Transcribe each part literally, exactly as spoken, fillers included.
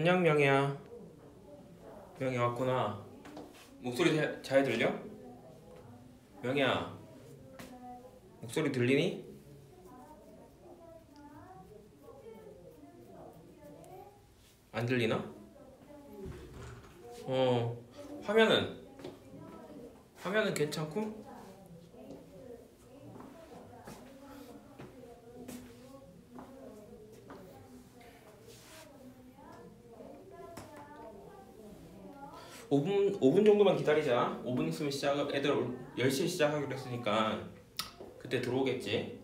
안녕 명희야. 명희 왔구나. 목소리 잘, 잘 들려? 명희야, 목소리 들리니? 안 들리나? 어, 화면은? 화면은 괜찮고? 오 분, 오 분 정도만 기다리자. 오 분 있으면 시작, 애들 열 시에 시작하기로 했으니까 그때 들어오겠지.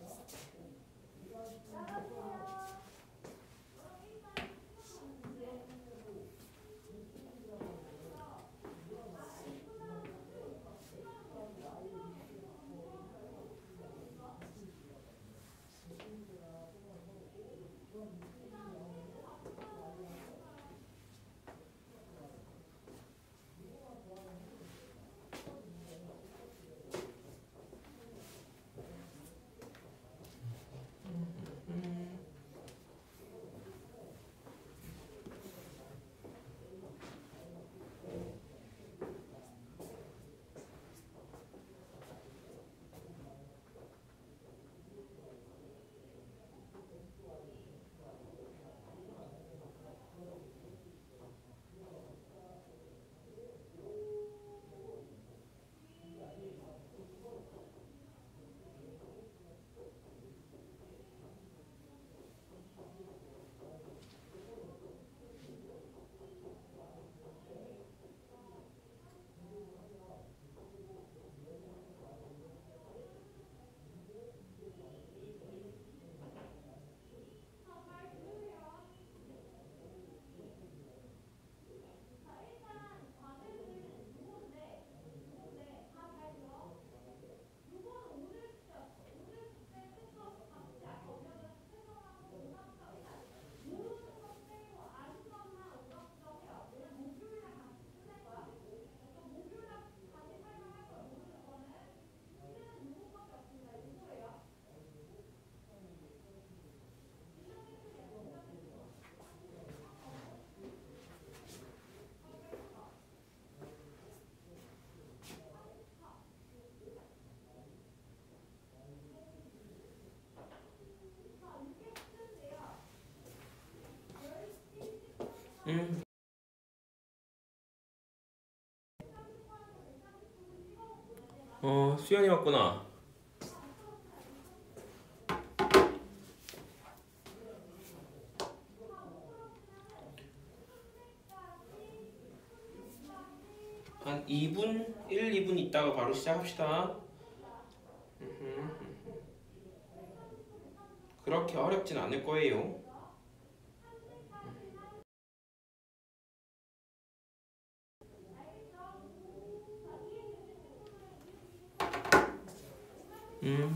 응. 어, 수연이 왔구나. 한 이 분, 일, 이 분 있다가 바로 시작합시다. 그렇게 어렵진 않을 거예요. 음.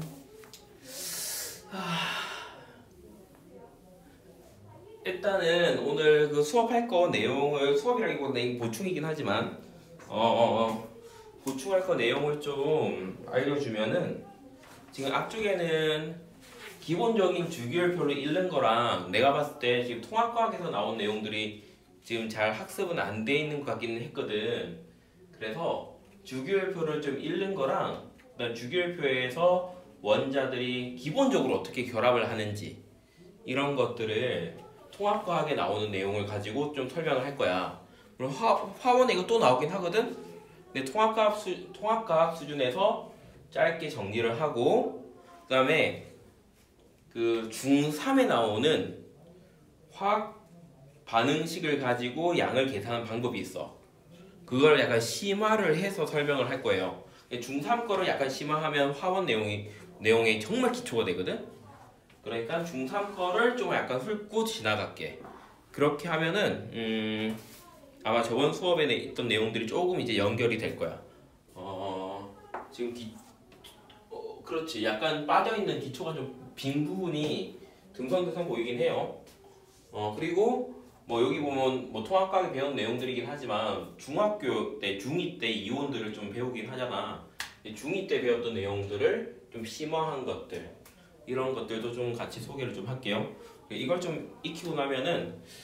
일단은 오늘 그 수업할 거 내용을, 수업이라기보다는 보충이긴 하지만 어어어 어, 어. 보충할 거 내용을 좀 알려주면은, 지금 앞쪽에는 기본적인 주기율표를 읽는 거랑 내가 봤을 때 지금 통합과학에서 나온 내용들이 지금 잘 학습은 안 돼 있는 것 같기는 했거든. 그래서 주기율표를 좀 읽는 거랑, 그다음 주기율표에서 원자들이 기본적으로 어떻게 결합을 하는지 이런 것들을 통합과학에 나오는 내용을 가지고 좀 설명을 할 거야. 물론 화, 화원에 이거 또 나오긴 하거든. 근데 통합과학, 수, 통합과학 수준에서 짧게 정리를 하고, 그 다음에 그 중삼에 나오는 화학 반응식을 가지고 양을 계산하는 방법이 있어. 그걸 약간 심화를 해서 설명을 할 거예요. 중삼 거를 약간 심화하면 화원 내용이 내용에 정말 기초가 되거든. 그러니까 중삼 거를 좀 약간 훑고 지나갈게. 그렇게 하면은 음, 아마 저번 수업에 있던 내용들이 조금 이제 연결이 될 거야. 어, 지금 기, 어, 그렇지. 약간 빠져있는 기초가 좀 빈 부분이 듬성듬성 보이긴 해요. 어, 그리고 뭐 여기 보면 뭐 통합과학에 배운 내용들이긴 하지만 중학교 때, 중이 때 이온들을 좀 배우긴 하잖아. 중이 때 배웠던 내용들을 좀 심화한 것들, 이런 것들도 좀 같이 소개를 좀 할게요. 이걸 좀 익히고 나면은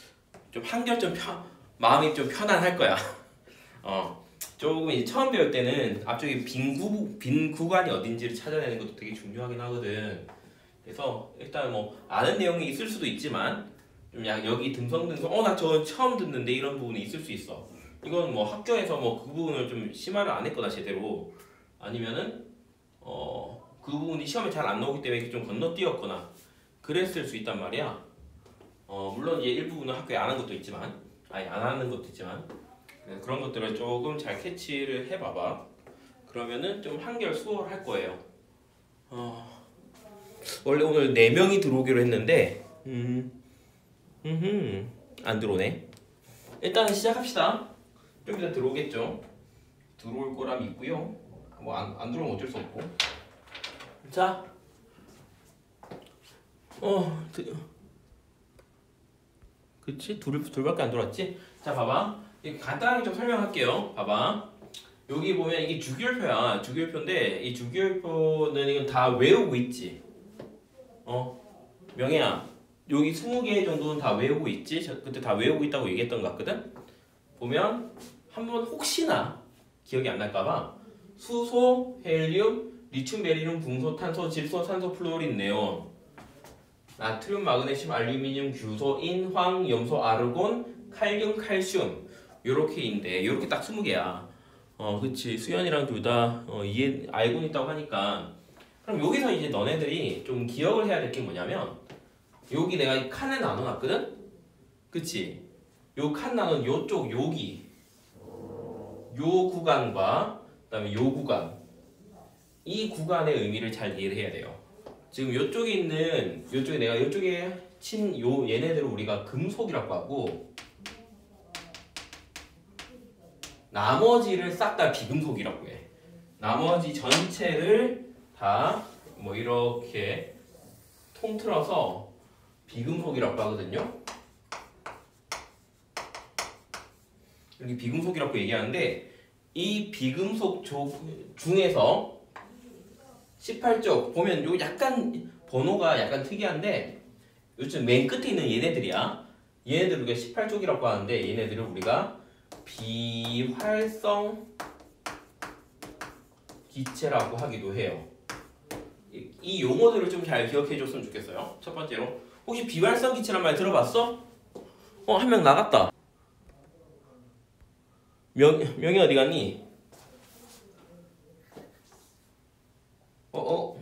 좀 한결 좀 편, 마음이 좀 편안할 거야. 어, 조금 이제 처음 배울 때는 앞쪽에 빈, 구, 빈 구간이 어딘지를 찾아내는 것도 되게 중요하긴 하거든. 그래서 일단 뭐 아는 내용이 있을 수도 있지만 좀 야, 여기 듬성듬성 어 나 저거 처음 듣는데 이런 부분이 있을 수 있어. 이건 뭐 학교에서 뭐 그 부분을 좀 심화를 안 했거나 제대로 아니면은 어 그 부분이 시험에 잘 안 나오기 때문에 좀 건너뛰었거나 그랬을 수 있단 말이야. 어 물론 이제 일부분은 학교에 안 한 것도 있지만 아니 안 하는 것도 있지만 그런 것들을 조금 잘 캐치를 해봐봐. 그러면은 좀 한결 수월할 거예요. 어 원래 오늘 네 명이 들어오기로 했는데 음 음흠 안 들어오네. 일단 시작합시다. 좀 이따 들어오겠죠. 들어올 거라 믿고요. 뭐 안 안 들어오면 어쩔 수 없고. 자, 어, 드, 그치? 둘, 둘밖에 안 들어왔지? 자, 봐봐. 간단하게 좀 설명할게요. 봐봐. 여기 보면 이게 주기율표야. 주기율표인데 이 주기율표는 이건 다 외우고 있지. 어, 명예야. 여기 스무 개 정도는 다 외우고 있지? 저 그때 다 외우고 있다고 얘기했던 것 같거든? 보면 한번 혹시나 기억이 안 날까봐 수소, 헬륨, 리튬, 베리륨, 붕소, 탄소, 질소, 산소, 플루오린, 네온, 나트륨, 마그네슘, 알루미늄, 규소, 인, 황, 염소, 아르곤, 칼륨, 칼슘 요렇게인데 요렇게 딱 스무 개야. 어 그치 수연이랑 둘 다 어, 이해 알고 있다고 하니까 그럼 여기서 이제 너네들이 좀 기억을 해야 될 게 뭐냐면 여기 내가 칸에 나눠놨거든? 그치? 요 칸 나눈 요쪽 여기 요 구간과 그 다음에 요 구간 이 구간의 의미를 잘 이해를 해야 돼요. 지금 요쪽에 있는 요쪽에 내가 요쪽에 친 요 얘네들을 우리가 금속이라고 하고 나머지를 싹 다 비금속이라고 해. 나머지 전체를 다 뭐 이렇게 통틀어서 비금속이라고 하거든요. 이렇게 비금속이라고 얘기하는데 이 비금속 중에서 십팔 쪽 보면 요 약간 번호가 약간 특이한데 요즘 맨 끝에 있는 얘네들이야. 얘네들 우리가 십팔 쪽이라고 하는데 얘네들을 우리가 비활성 기체라고 하기도 해요. 이 용어들을 좀 잘 기억해 줬으면 좋겠어요. 첫 번째로 혹시 비활성 기체란 말 들어봤어? 어, 한 명 나갔다. 명, 명이 어디 갔니? 어, 어.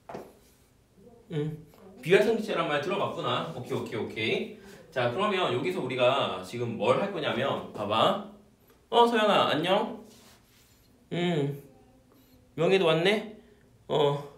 응. 비활성 기체란 말 들어봤구나. 오케이, 오케이, 오케이. 자, 그러면 여기서 우리가 지금 뭘 할 거냐면, 봐봐. 어, 서연아, 안녕? 응. 명희도 왔네? 어.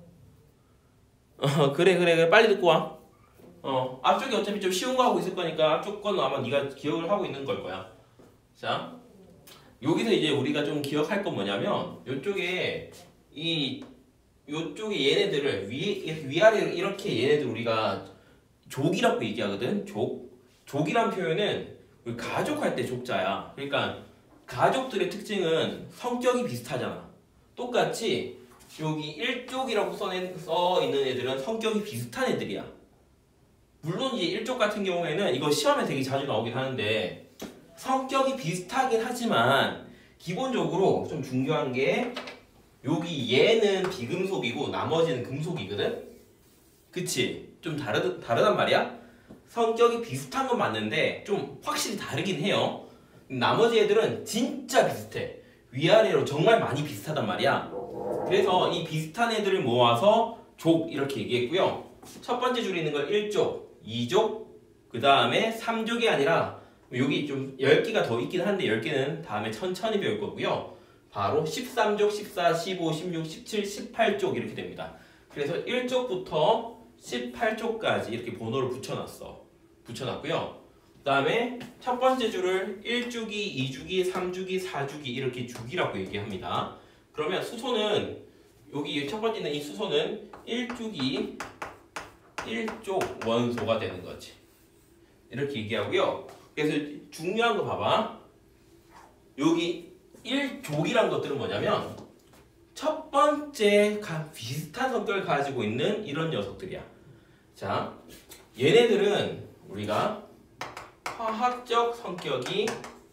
어, 그래, 그래, 그래. 빨리 듣고 와. 어, 앞쪽이 어차피 좀 쉬운 거 하고 있을 거니까 앞쪽 건 아마 네가 기억을 하고 있는 걸 거야. 자, 여기서 이제 우리가 좀 기억할 건 뭐냐면, 요쪽에 이 요쪽에 얘네들을 위, 위아래로 이렇게 얘네들 우리가 족이라고 얘기하거든. 족. 족이란 표현은 우리 가족할 때 족자야. 그러니까 가족들의 특징은 성격이 비슷하잖아. 똑같이 여기 일족이라고 써낸, 써 있는 애들은 성격이 비슷한 애들이야. 물론 이제 일족 같은 경우에는 이거 시험에 되게 자주 나오긴 하는데 성격이 비슷하긴 하지만 기본적으로 좀 중요한 게 여기 얘는 비금속이고 나머지는 금속이거든? 그치? 좀 다르, 다르단 말이야? 성격이 비슷한 건 맞는데 좀 확실히 다르긴 해요. 나머지 애들은 진짜 비슷해. 위아래로 정말 많이 비슷하단 말이야. 그래서 이 비슷한 애들을 모아서 족 이렇게 얘기했고요. 첫 번째 줄에 있는 걸 일족, 이족, 그 다음에 삼족이 아니라 여기 좀 열 개가 더 있긴 한데 열 개는 다음에 천천히 배울 거고요. 바로 십삼족, 십사, 십오, 십육, 십칠, 십팔 쪽 이렇게 됩니다. 그래서 일족부터 십팔 쪽까지 이렇게 번호를 붙여놨어. 붙여놨고요. 그 다음에 첫 번째 줄을 일주기, 이주기, 삼주기, 사주기 이렇게 주기라고 얘기합니다. 그러면 수소는 여기 첫 번째는 이 수소는 일주기, 일족 원소가 되는 거지. 이렇게 얘기하고요. 그래서 중요한 거 봐봐. 여기 일족이란 것들은 뭐냐면 첫 번째 비슷한 성격을 가지고 있는 이런 녀석들이야. 자, 얘네들은 우리가 화학적 성격이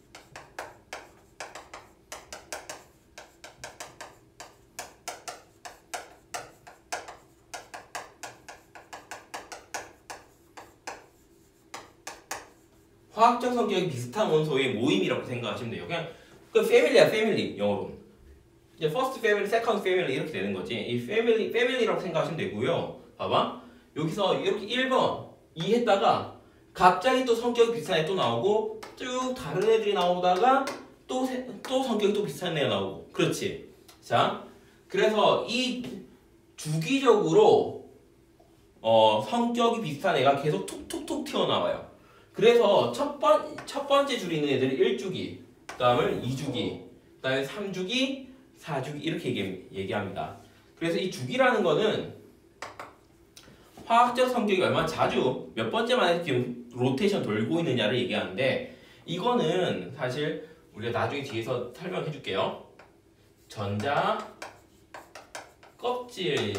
화학적 성격이 비슷한 원소의 모임이라고 생각하시면 돼요. 그냥 그 패밀리야, 패밀리 영어로. 이제 first family, second family 이렇게 되는 거지. 이 패밀리, 패밀리라고 생각하시면 되고요. 봐봐. 여기서 이렇게 일 번 이 했다가 갑자기 또 성격이 비슷한 애 또 나오고 쭉 다른 애들이 나오다가 또, 또 성격이 또 비슷한 애가 나오고. 그렇지. 자, 그래서 이 주기적으로 어, 성격이 비슷한 애가 계속 툭툭툭 튀어나와요. 그래서 첫, 번, 첫 번째 줄에 있는 애들은 일 주기, 그 다음은 이 주기, 그 다음에 삼 주기, 사 주기 이렇게 얘기, 얘기합니다. 그래서 이 주기라는 거는 화학적 성격이 얼마나 자주 몇 번째만에 지금 로테이션 돌고 있느냐를 얘기하는데 이거는 사실 우리가 나중에 뒤에서 설명해 줄게요. 전자 껍질의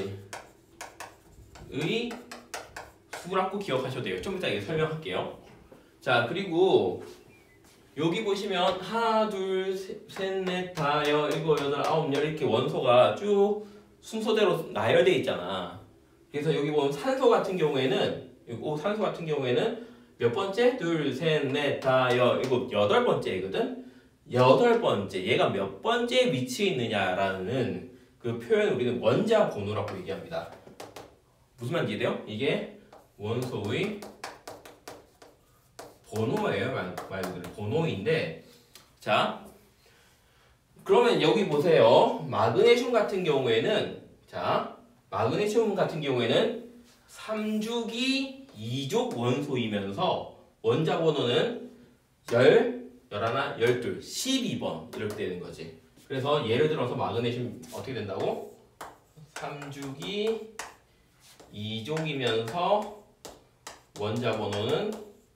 수라고 기억하셔도 돼요. 좀 이따 이게 설명할게요. 자, 그리고 여기 보시면 하나, 둘, 셋, 넷, 다, 여, 일곱, 여덟, 아홉, 열 이렇게 원소가 쭉 순서대로 나열되어 있잖아. 그래서 여기 보면 산소 같은 경우에는 요 산소 같은 경우에는 몇 번째? 둘, 셋, 넷, 다, 여, 일곱, 여덟 번째거든. 여덟 번째. 얘가 몇 번째 위치에 있느냐라는 그 표현을 우리는 원자 번호라고 얘기합니다. 무슨 말인지 이해돼요? 이게 원소의 번호예요. 말, 말 그대로 번호인데, 자, 그러면 여기 보세요. 마그네슘 같은 경우에는, 자, 마그네슘 같은 경우에는 삼 주기 이 족 원소이면서 원자 번호는 열, 열하나, 열둘, 십이 번 이렇게 되는 거지. 그래서 예를 들어서 마그네슘 어떻게 된다고? 삼 주기 이 족이면서 원자 번호는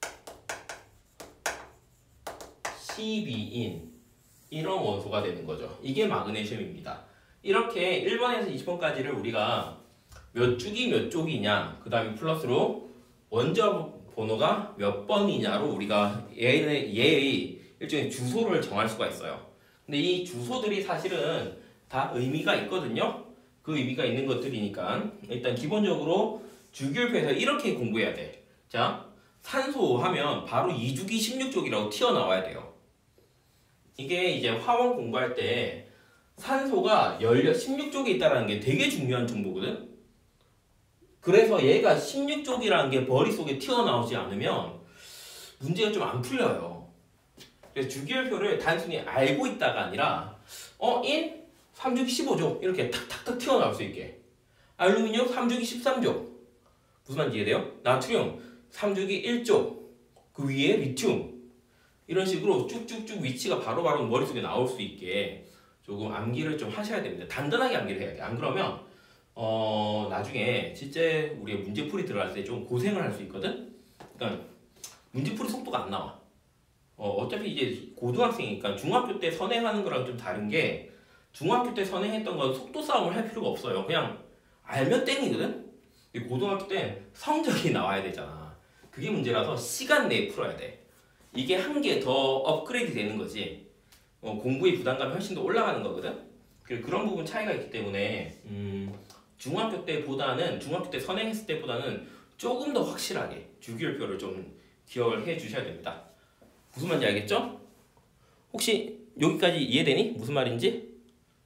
십이인 이런 원소가 되는 거죠. 이게 마그네슘입니다. 이렇게 일 번에서 이십 번까지를 우리가 몇 주기 몇 쪽이냐, 그 다음에 플러스로 원자 번호가 몇 번이냐로 우리가 얘의, 얘의 일종의 주소를 정할 수가 있어요. 근데 이 주소들이 사실은 다 의미가 있거든요. 그 의미가 있는 것들이니까 일단 기본적으로 주기율표에서 이렇게 공부해야 돼. 자, 산소 하면 바로 이 주기 십육 쪽이라고 튀어나와야 돼요. 이게 이제 화원 공부할 때 산소가 십육 쪽에 있다는 게 되게 중요한 정보거든. 그래서 얘가 십육 쪽이라는 게 머릿속에 튀어나오지 않으면 문제가 좀 안 풀려요. 그래서 주기율표를 단순히 알고 있다가 아니라 어? 인? 삼 주기 십오 족 이렇게 탁탁탁 튀어나올 수 있게. 알루미늄 삼 주기 십삼 족 무슨 말인지 이해돼요? 나트륨 삼 주기 일 족 그 위에 리튬 이런 식으로 쭉쭉쭉 위치가 바로바로 머릿속에 나올 수 있게 조금 암기를 좀 하셔야 됩니다. 단단하게 암기를 해야 돼. 안 그러면 어 나중에 진짜 우리가 문제풀이 들어갈 때 좀 고생을 할 수 있거든. 그러니까 문제풀이 속도가 안 나와. 어 어차피 이제 고등학생이니까 중학교 때 선행하는 거랑 좀 다른 게 중학교 때 선행했던 건 속도 싸움을 할 필요가 없어요. 그냥 알면 땡이거든. 고등학교 때 성적이 나와야 되잖아. 그게 문제라서 시간 내에 풀어야 돼. 이게 한 개 더 업그레이드 되는 거지. 어, 공부의 부담감이 훨씬 더 올라가는 거거든. 그런 부분 차이가 있기 때문에 음, 중학교 때보다는 중학교 때 선행했을 때보다는 조금 더 확실하게 주기율표를 좀 기억을 해 주셔야 됩니다. 무슨 말인지 알겠죠? 혹시 여기까지 이해되니? 무슨 말인지?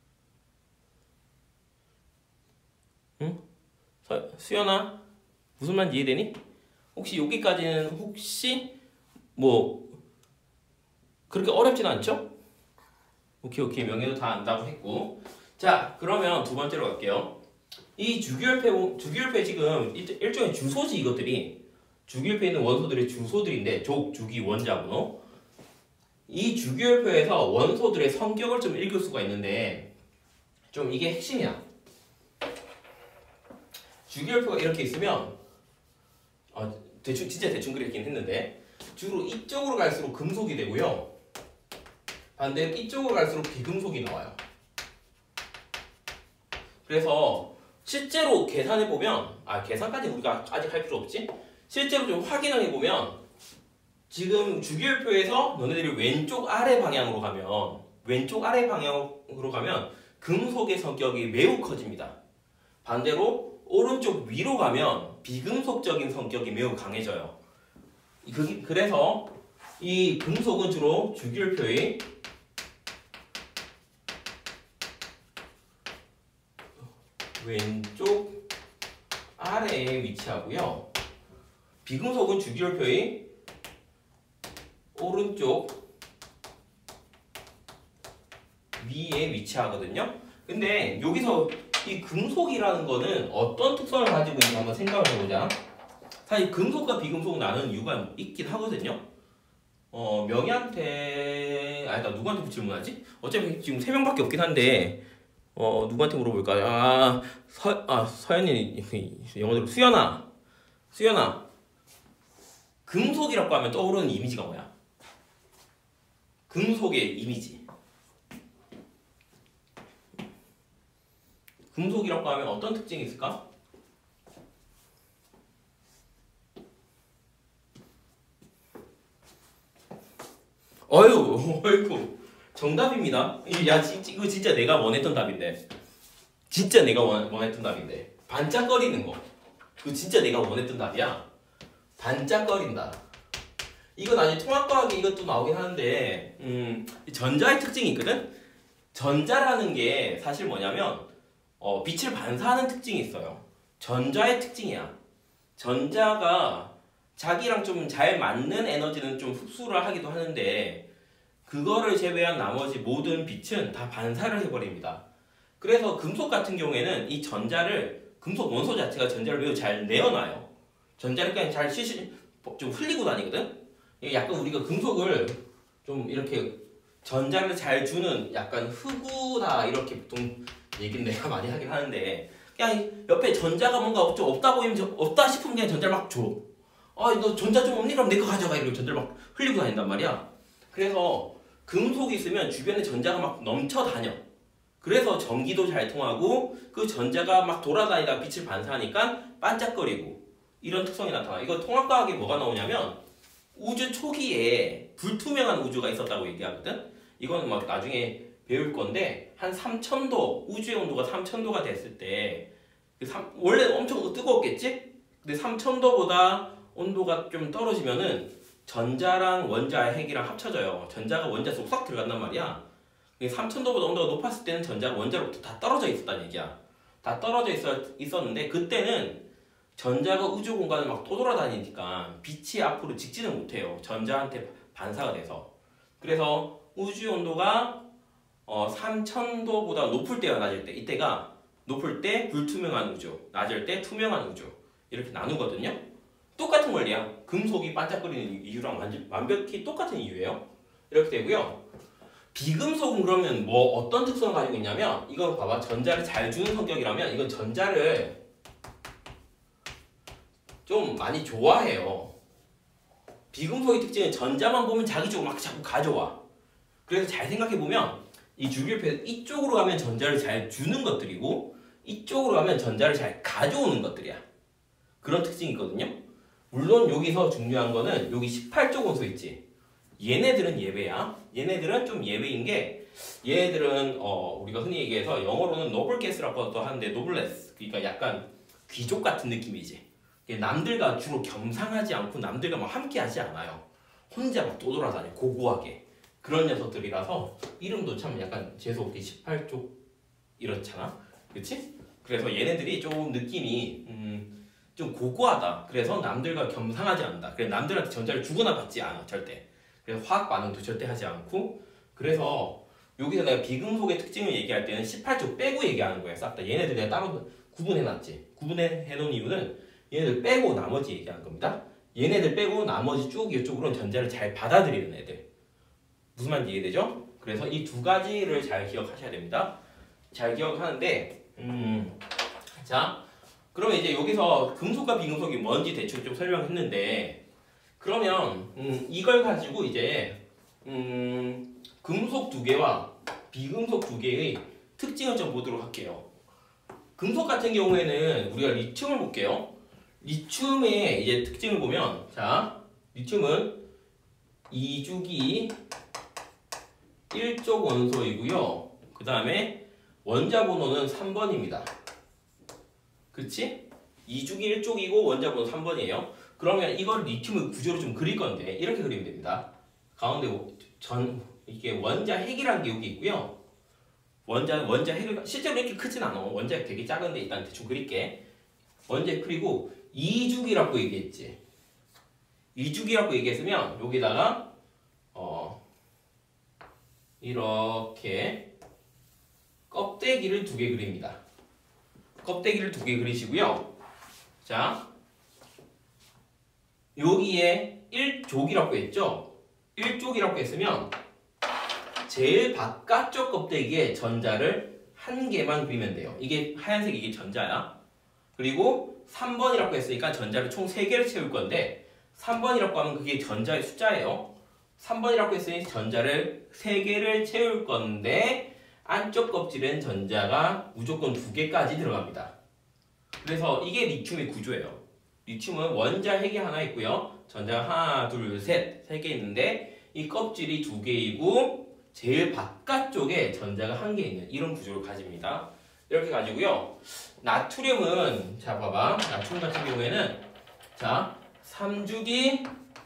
응? 서, 수연아 무슨 말인지 이해되니? 혹시 여기까지는 혹시 뭐 그렇게 어렵진 않죠? 오케이 오케이 명예도 다 안다고 했고, 자 그러면 두 번째로 갈게요. 이 주기율표 주기율표 지금 일종의 주소지. 이것들이 주기율표에 있는 원소들의 주소들인데 족, 주기, 원자 번호. 이 주기율표에서 원소들의 성격을 좀 읽을 수가 있는데 좀 이게 핵심이야. 주기율표가 이렇게 있으면 어, 대충 진짜 대충 그렸긴 했는데 주로 이쪽으로 갈수록 금속이 되고요. 반대로 이쪽으로 갈수록 비금속이 나와요. 그래서 실제로 계산해보면, 아 계산까지 우리가 아직 할 필요 없지? 실제로 좀 확인을 해보면 지금 주기율표에서 너네들이 왼쪽 아래 방향으로 가면 왼쪽 아래 방향으로 가면 금속의 성격이 매우 커집니다. 반대로 오른쪽 위로 가면 비금속적인 성격이 매우 강해져요. 그래서 이 금속은 주로 주기율표의 왼쪽 아래에 위치하고요. 비금속은 주기율표의 오른쪽 위에 위치하거든요. 근데 여기서 이 금속이라는 거는 어떤 특성을 가지고 있는지 한번 생각을 해보자. 사실 금속과 비금속 나누는 이유가 있긴 하거든요. 어, 명희한테, 아, 나 누구한테 질문하지? 어차피 지금 세 명밖에 없긴 한데, 어, 누구한테 물어볼까? 아, 서, 아, 서연이, 영어로 수연아. 수연아. 금속이라고 하면 떠오르는 이미지가 뭐야? 금속의 이미지. 금속이라고 하면 어떤 특징이 있을까? 어휴, 어이구, 정답입니다. 야, 이거 진짜 내가 원했던 답인데. 진짜 내가 원, 원했던 답인데. 반짝거리는 거. 그거 진짜 내가 원했던 답이야. 반짝거린다. 이거 나중에 통합과학에 이것도 나오긴 하는데, 음, 전자의 특징이 있거든? 전자라는 게 사실 뭐냐면, 어, 빛을 반사하는 특징이 있어요. 전자의 특징이야. 전자가 자기랑 좀 잘 맞는 에너지는 좀 흡수를 하기도 하는데 그거를 제외한 나머지 모든 빛은 다 반사를 해버립니다. 그래서 금속 같은 경우에는 이 전자를 금속 원소 자체가 전자를 매우 잘 내어놔요. 전자를 그냥 잘 시시 좀 흘리고 다니거든. 약간 우리가 금속을 좀 이렇게 전자를 잘 주는 약간 흑우다 이렇게 보통 얘기는 내가 많이 하긴 하는데 그냥 옆에 전자가 뭔가 좀 없다 보이면 없다 싶으면 그냥 전자를 막 줘. 아, 너 전자 좀 없니? 그럼 내 거 가져가. 이러고 전자를 막 흘리고 다닌단 말이야. 그래서 금속이 있으면 주변에 전자가 막 넘쳐 다녀. 그래서 전기도 잘 통하고 그 전자가 막 돌아다니다 빛을 반사하니까 반짝거리고 이런 특성이 나타나. 이거 통합과학에 뭐가 나오냐면 우주 초기에 불투명한 우주가 있었다고 얘기하거든. 이거는 막 나중에 배울 건데 한 삼천 도, 우주의 온도가 삼천 도가 됐을 때 원래 엄청 뜨거웠겠지? 근데 삼천 도보다 온도가 좀 떨어지면은 전자랑 원자, 핵이랑 합쳐져요. 전자가 원자 속 싹 들어간단 말이야. 삼천 도보다 온도가 높았을 때는 전자가 원자로부터 다 떨어져 있었다는 얘기야. 다 떨어져 있었, 있었는데 그때는 전자가 우주 공간을 막 떠돌아다니니까 빛이 앞으로 직진을 못해요. 전자한테 반사가 돼서. 그래서 우주 온도가 어, 삼천 도보다 높을 때와 낮을 때, 이때가 높을 때 불투명한 우주, 낮을 때 투명한 우주 이렇게 나누거든요. 똑같은 원리야. 금속이 반짝거리는 이유랑 완전, 완벽히 똑같은 이유예요. 이렇게 되고요. 비금속은 그러면 뭐 어떤 특성을 가지고 있냐면 이건 봐봐. 전자를 잘 주는 성격이라면 이건 전자를 좀 많이 좋아해요. 비금속의 특징은 전자만 보면 자기 쪽으로 막 자꾸 가져와. 그래서 잘 생각해보면 이 주기율표에서 이쪽으로 가면 전자를 잘 주는 것들이고 이쪽으로 가면 전자를 잘 가져오는 것들이야. 그런 특징이 있거든요. 물론 여기서 중요한 거는 여기 십팔 조 원소 있지. 얘네들은 예외야. 얘네들은 좀 예외인 게 얘네들은 어 우리가 흔히 얘기해서 영어로는 노블 게스라고도 하는데 노블레스 그러니까 약간 귀족 같은 느낌이지. 남들과 주로 겸상하지 않고 남들과 막 함께하지 않아요. 혼자 막 떠돌아다녀 고고하게. 그런 녀석들이라서 이름도 참 약간 재수없게 십팔 조 이렇잖아. 그치? 그래서 얘네들이 좀 느낌이 음 좀 고고하다. 그래서 남들과 겸상하지 않는다. 그래서 남들한테 전자를 주거나 받지 않아. 절대. 그래서 화학 반응도 절대 하지 않고 그래서 여기서 내가 비금속의 특징을 얘기할 때는 십팔 조 빼고 얘기하는 거야. 싹 다. 얘네들 내가 따로 구분해놨지. 구분해놓은 이유는 얘네들 빼고 나머지 얘기하는 겁니다. 얘네들 빼고 나머지 쭉 이쪽으로는 전자를 잘 받아들이는 애들. 무슨 말인지 이해되죠? 그래서 이 두 가지를 잘 기억하셔야 됩니다. 잘 기억하는데 음, 자 그러면 이제 여기서 금속과 비금속이 뭔지 대충 좀 설명했는데 그러면 음, 이걸 가지고 이제 음, 금속 두 개와 비금속 두 개의 특징을 좀 보도록 할게요. 금속 같은 경우에는 우리가 리튬을 볼게요. 리튬의 이제 특징을 보면 자 리튬은 이주기 일 쪽 원소이고요. 그 다음에 원자 번호는 삼 번입니다. 그치? 이주기 일 쪽이고 원자 번호 삼 번이에요. 그러면 이걸 리튬의 구조로 좀 그릴 건데 이렇게 그리면 됩니다. 가운데 전 이게 원자 핵이라는 게 여기 있고요. 원자 원자 핵을 실제로 이렇게 크진 않아. 원자 핵 되게 작은데 일단 대충 그릴게. 원자 핵 그리고 이주기라고 얘기했지. 이주기라고 얘기했으면 여기다가 어 이렇게 껍데기를 두 개 그립니다. 껍데기를 두 개 그리시고요. 자, 여기에 일 족이라고 했죠? 일 족이라고 했으면 제일 바깥쪽 껍데기에 전자를 한 개만 그리면 돼요. 이게 하얀색 이게 전자야. 그리고 삼 번이라고 했으니까 전자를 총 세 개를 채울 건데 삼 번이라고 하면 그게 전자의 숫자예요. 삼 번이라고 했으니 전자를 세 개를 채울 건데 안쪽 껍질엔 전자가 무조건 두 개까지 들어갑니다. 그래서 이게 리튬의 구조예요. 리튬은 원자 핵이 하나 있고요. 전자가 하나, 둘, 셋, 세 개 있는데 이 껍질이 두 개이고 제일 바깥쪽에 전자가 한 개 있는 이런 구조를 가집니다. 이렇게 가지고요. 나트륨은 자 봐봐. 나트륨 같은 경우에는 자 삼주기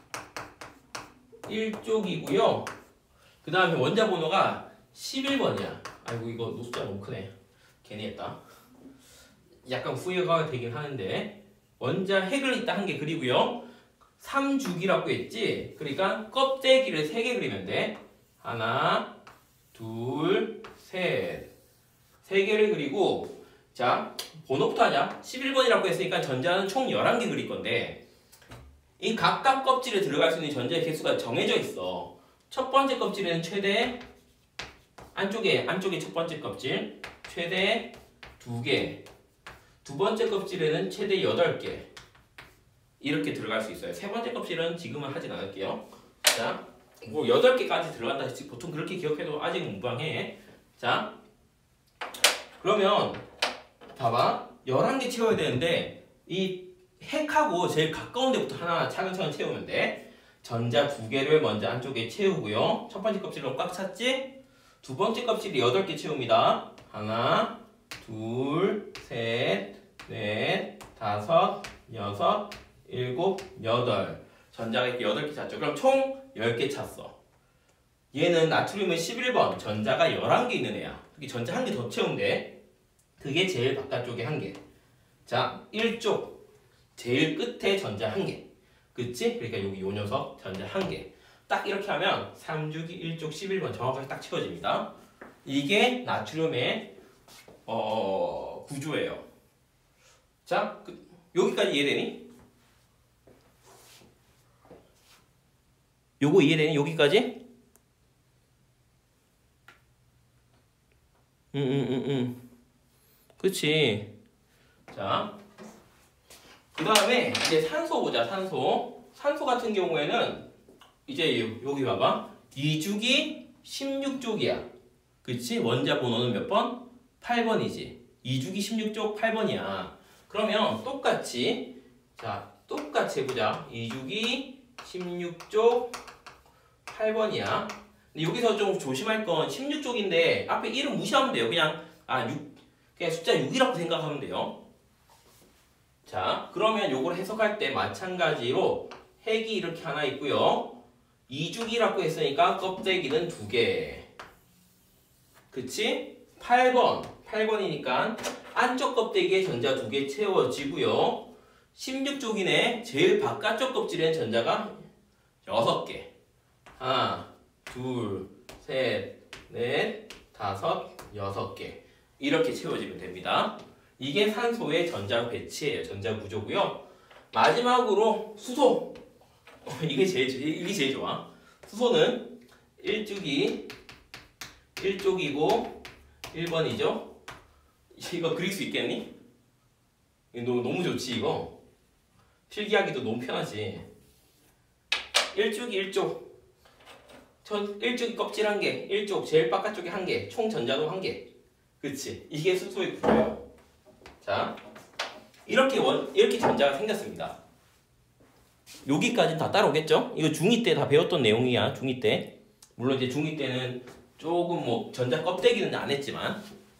일 쪽이고요. 그 다음에 원자 번호가 십일 번이야. 아이고 이거 숫자 너무 크네. 괜히 했다. 약간 후회가 되긴 하는데 원자 핵을 일단 한 개 그리고요. 삼주기라고 했지? 그러니까 껍데기를 세 개 그리면 돼. 하나, 둘, 셋. 세 개를 그리고 자 번호부터 하자. 십일 번이라고 했으니까 전자는 총 열한 개 그릴 건데 이 각각 껍질에 들어갈 수 있는 전자의 개수가 정해져 있어. 첫 번째 껍질에는 최대 안쪽에 안쪽에 첫 번째 껍질 최대 두 개, 두 번째 껍질에는 최대 여덟 개 이렇게 들어갈 수 있어요. 세 번째 껍질은 지금은 하진 않을게요. 자, 뭐 여덟 개까지 들어간다 했지. 보통 그렇게 기억해도 아직 무방해. 자, 그러면 봐봐. 열한 개 채워야 되는데 이 핵하고 제일 가까운 데부터 하나 차근차근 채우면 돼. 전자 두 개를 먼저 안쪽에 채우고요. 첫 번째 껍질로 꽉 찼지? 두 번째 껍질이 여덟 개 채웁니다. 하나, 둘, 셋, 넷, 다섯, 여섯, 일곱, 여덟. 전자가 이렇게 여덟 개 찼죠. 그럼 총 열 개 찼어. 얘는 나트륨은 십일 번, 전자가 열한 개 있는 애야. 여기 전자 한 개 더 채우면 돼. 그게 제일 바깥쪽에 한 개. 자, 일 쪽. 제일 끝에 전자 한 개. 그치? 그러니까 여기 요 녀석 전자 한 개. 딱 이렇게 하면 삼주기 일 쪽 십일 번 정확하게 딱 채워집니다. 이게 나트륨의 어, 구조예요. 자, 그, 여기까지 이해되니? 요거 이해되니? 여기까지? 응, 응, 응, 응. 그치? 자, 그 다음에 이제 산소 보자. 산소. 산소 같은 경우에는 이제 여기 봐봐. 이주기 십육 쪽이야. 그치? 원자 번호는 몇 번? 팔 번이지. 이주기 십육 쪽 팔 번이야. 그러면 똑같이 자 똑같이 해보자. 이주기 십육 쪽 팔 번이야. 근데 여기서 좀 조심할 건 십육 쪽인데 앞에 이름 무시하면 돼요. 그냥 아 육 그냥 숫자 육이라고 생각하면 돼요. 자, 그러면 요걸 해석할 때 마찬가지로 핵이 이렇게 하나 있고요. 이주기라고 했으니까 껍데기는 두 개. 그치? 팔 번. 팔 번이니까 안쪽 껍데기에 전자 두 개 채워지고요. 십육 쪽이네. 제일 바깥쪽 껍질엔 전자가 여섯 개. 하나, 둘, 셋, 넷, 다섯, 여섯 개. 이렇게 채워지면 됩니다. 이게 산소의 전자 배치예요. 전자 구조고요. 마지막으로 수소. 이게 제일 이게 제일 좋아. 수소는 일 쪽이 일 쪽이고 일 번이죠. 이거 그릴 수 있겠니? 이거 너무, 너무 좋지 이거. 필기하기도 너무 편하지. 일 쪽이 일 쪽. 전 일 쪽이 껍질 한 개, 일 쪽 제일 바깥쪽에 한 개, 총 전자도 한 개. 그치? 이게 수소의 구조예요. 자, 이렇게 원 이렇게 전자가 생겼습니다. 여기까지는 다 따라오겠죠? 이거 중이 때 다 배웠던 내용이야. 중이 때. 물론 이제 중이 때는 조금 뭐 전자 껍데기는 안 했지만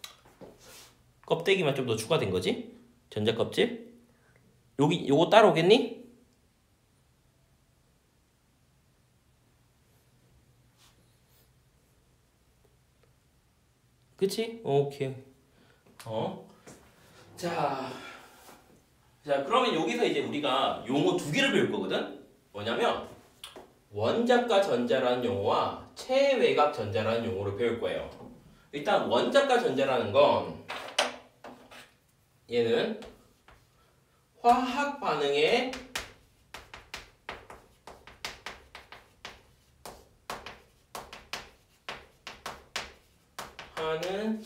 껍데기만 좀 더 추가된 거지. 전자 껍질. 여기 요거 따라오겠니? 그치? 오케이. 어. 자. 자, 그러면 여기서 이제 우리가 용어 두 개를 배울 거거든? 뭐냐면, 원자과 전자라는 용어와 체외각 전자라는 용어를 배울 거예요. 일단, 원자과 전자라는 건, 얘는 화학 반응에 하는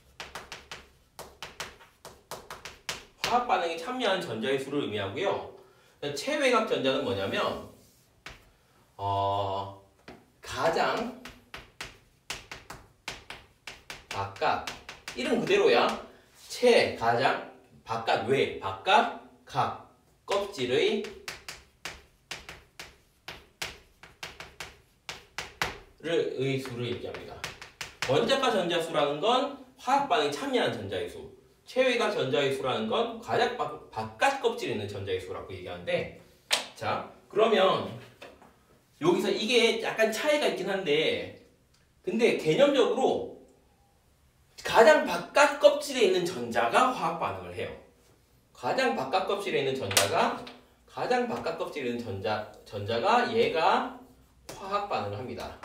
화학 반응에 참여하는 전자의 수를 의미하고요. 체외각 전자는 뭐냐면 어, 가장 바깥 이름 그대로야. 체 가장 바깥 외 바깥 각 껍질의 의 수를 얘기합니다. 원자과 전자수라는 건 화학 반응에 참여하는 전자의 수. 체외각 전자의 수라는 건 가장 바깥 껍질에 있는 전자의 수라고 얘기하는데, 자 그러면 여기서 이게 약간 차이가 있긴 한데, 근데 개념적으로 가장 바깥 껍질에 있는 전자가 화학 반응을 해요. 가장 바깥 껍질에 있는 전자가 가장 바깥 껍질에 있는 전자 전자가 얘가 화학 반응을 합니다.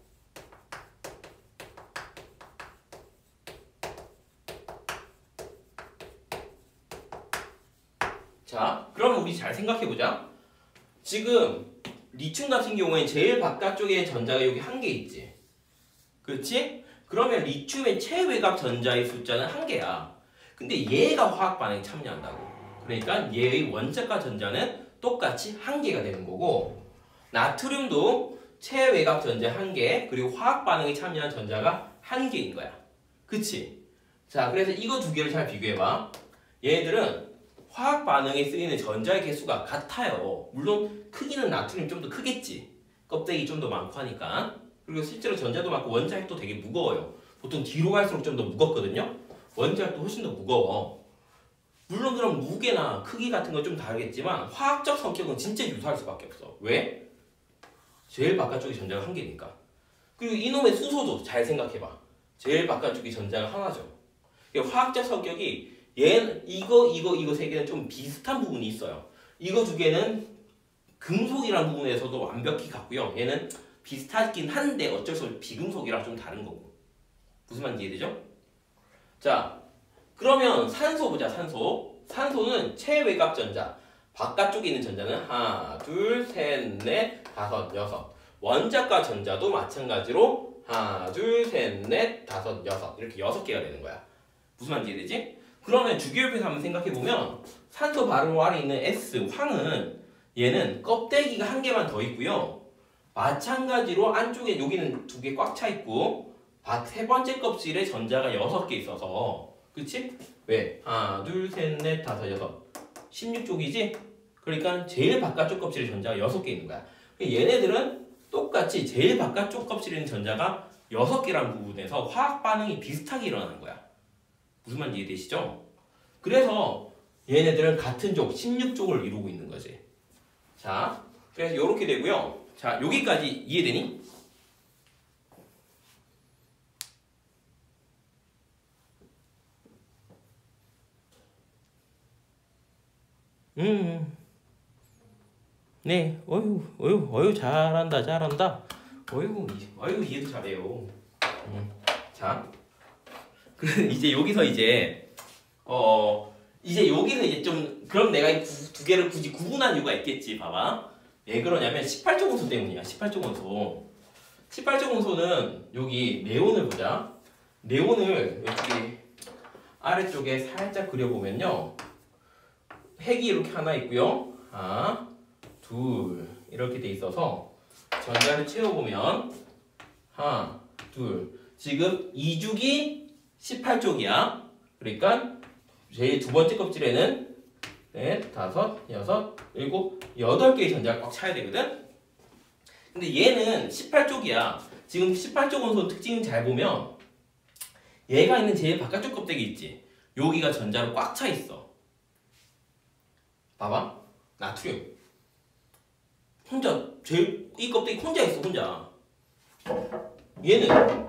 자, 그럼 우리 잘 생각해보자. 지금 리튬 같은 경우에 제일 바깥쪽에 전자가 여기 한 개 있지. 그렇지? 그러면 리튬의 체외각 전자의 숫자는 한 개야. 근데 얘가 화학 반응에 참여한다고. 그러니까 얘의 원자과 전자는 똑같이 한 개가 되는 거고, 나트륨도 체외각 전자 한 개, 그리고 화학 반응에 참여한 전자가 한 개인 거야. 그치? 자, 그래서 이거 두 개를 잘 비교해봐. 얘들은 화학 반응에 쓰이는 전자의 개수가 같아요. 물론 크기는 나트륨이 좀 더 크겠지. 껍데기 좀 더 많고 하니까. 그리고 실제로 전자도 많고 원자핵도 되게 무거워요. 보통 뒤로 갈수록 좀 더 무겁거든요. 원자핵도 훨씬 더 무거워. 물론 그럼 무게나 크기 같은 건 좀 다르겠지만 화학적 성격은 진짜 유사할 수밖에 없어. 왜? 제일 바깥쪽이 전자가 한 개니까. 그리고 이놈의 수소도 잘 생각해봐. 제일 바깥쪽이 전자가 하나죠. 화학적 성격이 얘는 이거 이거 이거 세 개는 좀 비슷한 부분이 있어요. 이거 두 개는 금속이라는 부분에서도 완벽히 같고요. 얘는 비슷하긴 한데 어쩔 수 없이 비금속이랑 좀 다른 거고. 무슨 말인지 이해되죠? 자, 그러면 산소 보자. 산소. 산소는 체외각 전자. 바깥쪽에 있는 전자는 하나, 둘, 셋, 넷, 다섯, 여섯. 원자과 전자도 마찬가지로 하나, 둘, 셋, 넷, 다섯, 여섯. 이렇게 여섯 개가 되는 거야. 무슨 말인지 이해되지? 그러면 주기율표에서 한번 생각해보면 산소 바로 아래 있는 S, 황은 얘는 껍데기가 한 개만 더 있고요. 마찬가지로 안쪽에 여기는 두 개 꽉 차 있고 세 번째 껍질에 전자가 여섯 개 있어서, 그치? 왜? 하나, 둘, 셋, 넷, 다섯, 여섯. 십육 쪽이지? 그러니까 제일 바깥쪽 껍질에 전자가 여섯 개 있는 거야. 얘네들은 똑같이 제일 바깥쪽 껍질에 있는 전자가 여섯 개라는 부분에서 화학 반응이 비슷하게 일어나는 거야. 무슨 말인지 이해되시죠? 그래서 얘네들은 같은 쪽, 십육 쪽을 이루고 있는 거지. 자, 그래서 이렇게 되고요. 자, 여기까지 이해되니? 음, 네, 어유, 어유, 어유, 잘한다, 잘한다. 어유, 어유, 이해도 잘해요. 음, 자, 그 이제 여기서 이제 어 이제 여기서 이제 좀 그럼 내가 이 두 개를 굳이 구분한 이유가 있겠지. 봐봐. 왜 그러냐면 십팔 조 원소 때문이야. 십팔 조 원소. 십팔 조 원소는 여기 네온을 보자. 네온을 여기 아래쪽에 살짝 그려보면요. 핵이 이렇게 하나 있고요. 하나, 둘 이렇게 돼 있어서 전자를 채워보면 하나, 둘. 지금 이 죽이 십팔 쪽이야. 그러니까 제일 두 번째 껍질에는 넷, 다섯, 여섯, 일곱, 여덟 개의 전자가 꽉 차야 되거든? 근데 얘는 십팔 쪽이야. 지금 십팔 쪽 원소 특징을 잘 보면 얘가 있는 제일 바깥쪽 껍데기 있지? 여기가 전자로 꽉 차 있어. 봐봐. 나트륨. 혼자, 제일, 이 껍데기 혼자 있어, 혼자. 얘는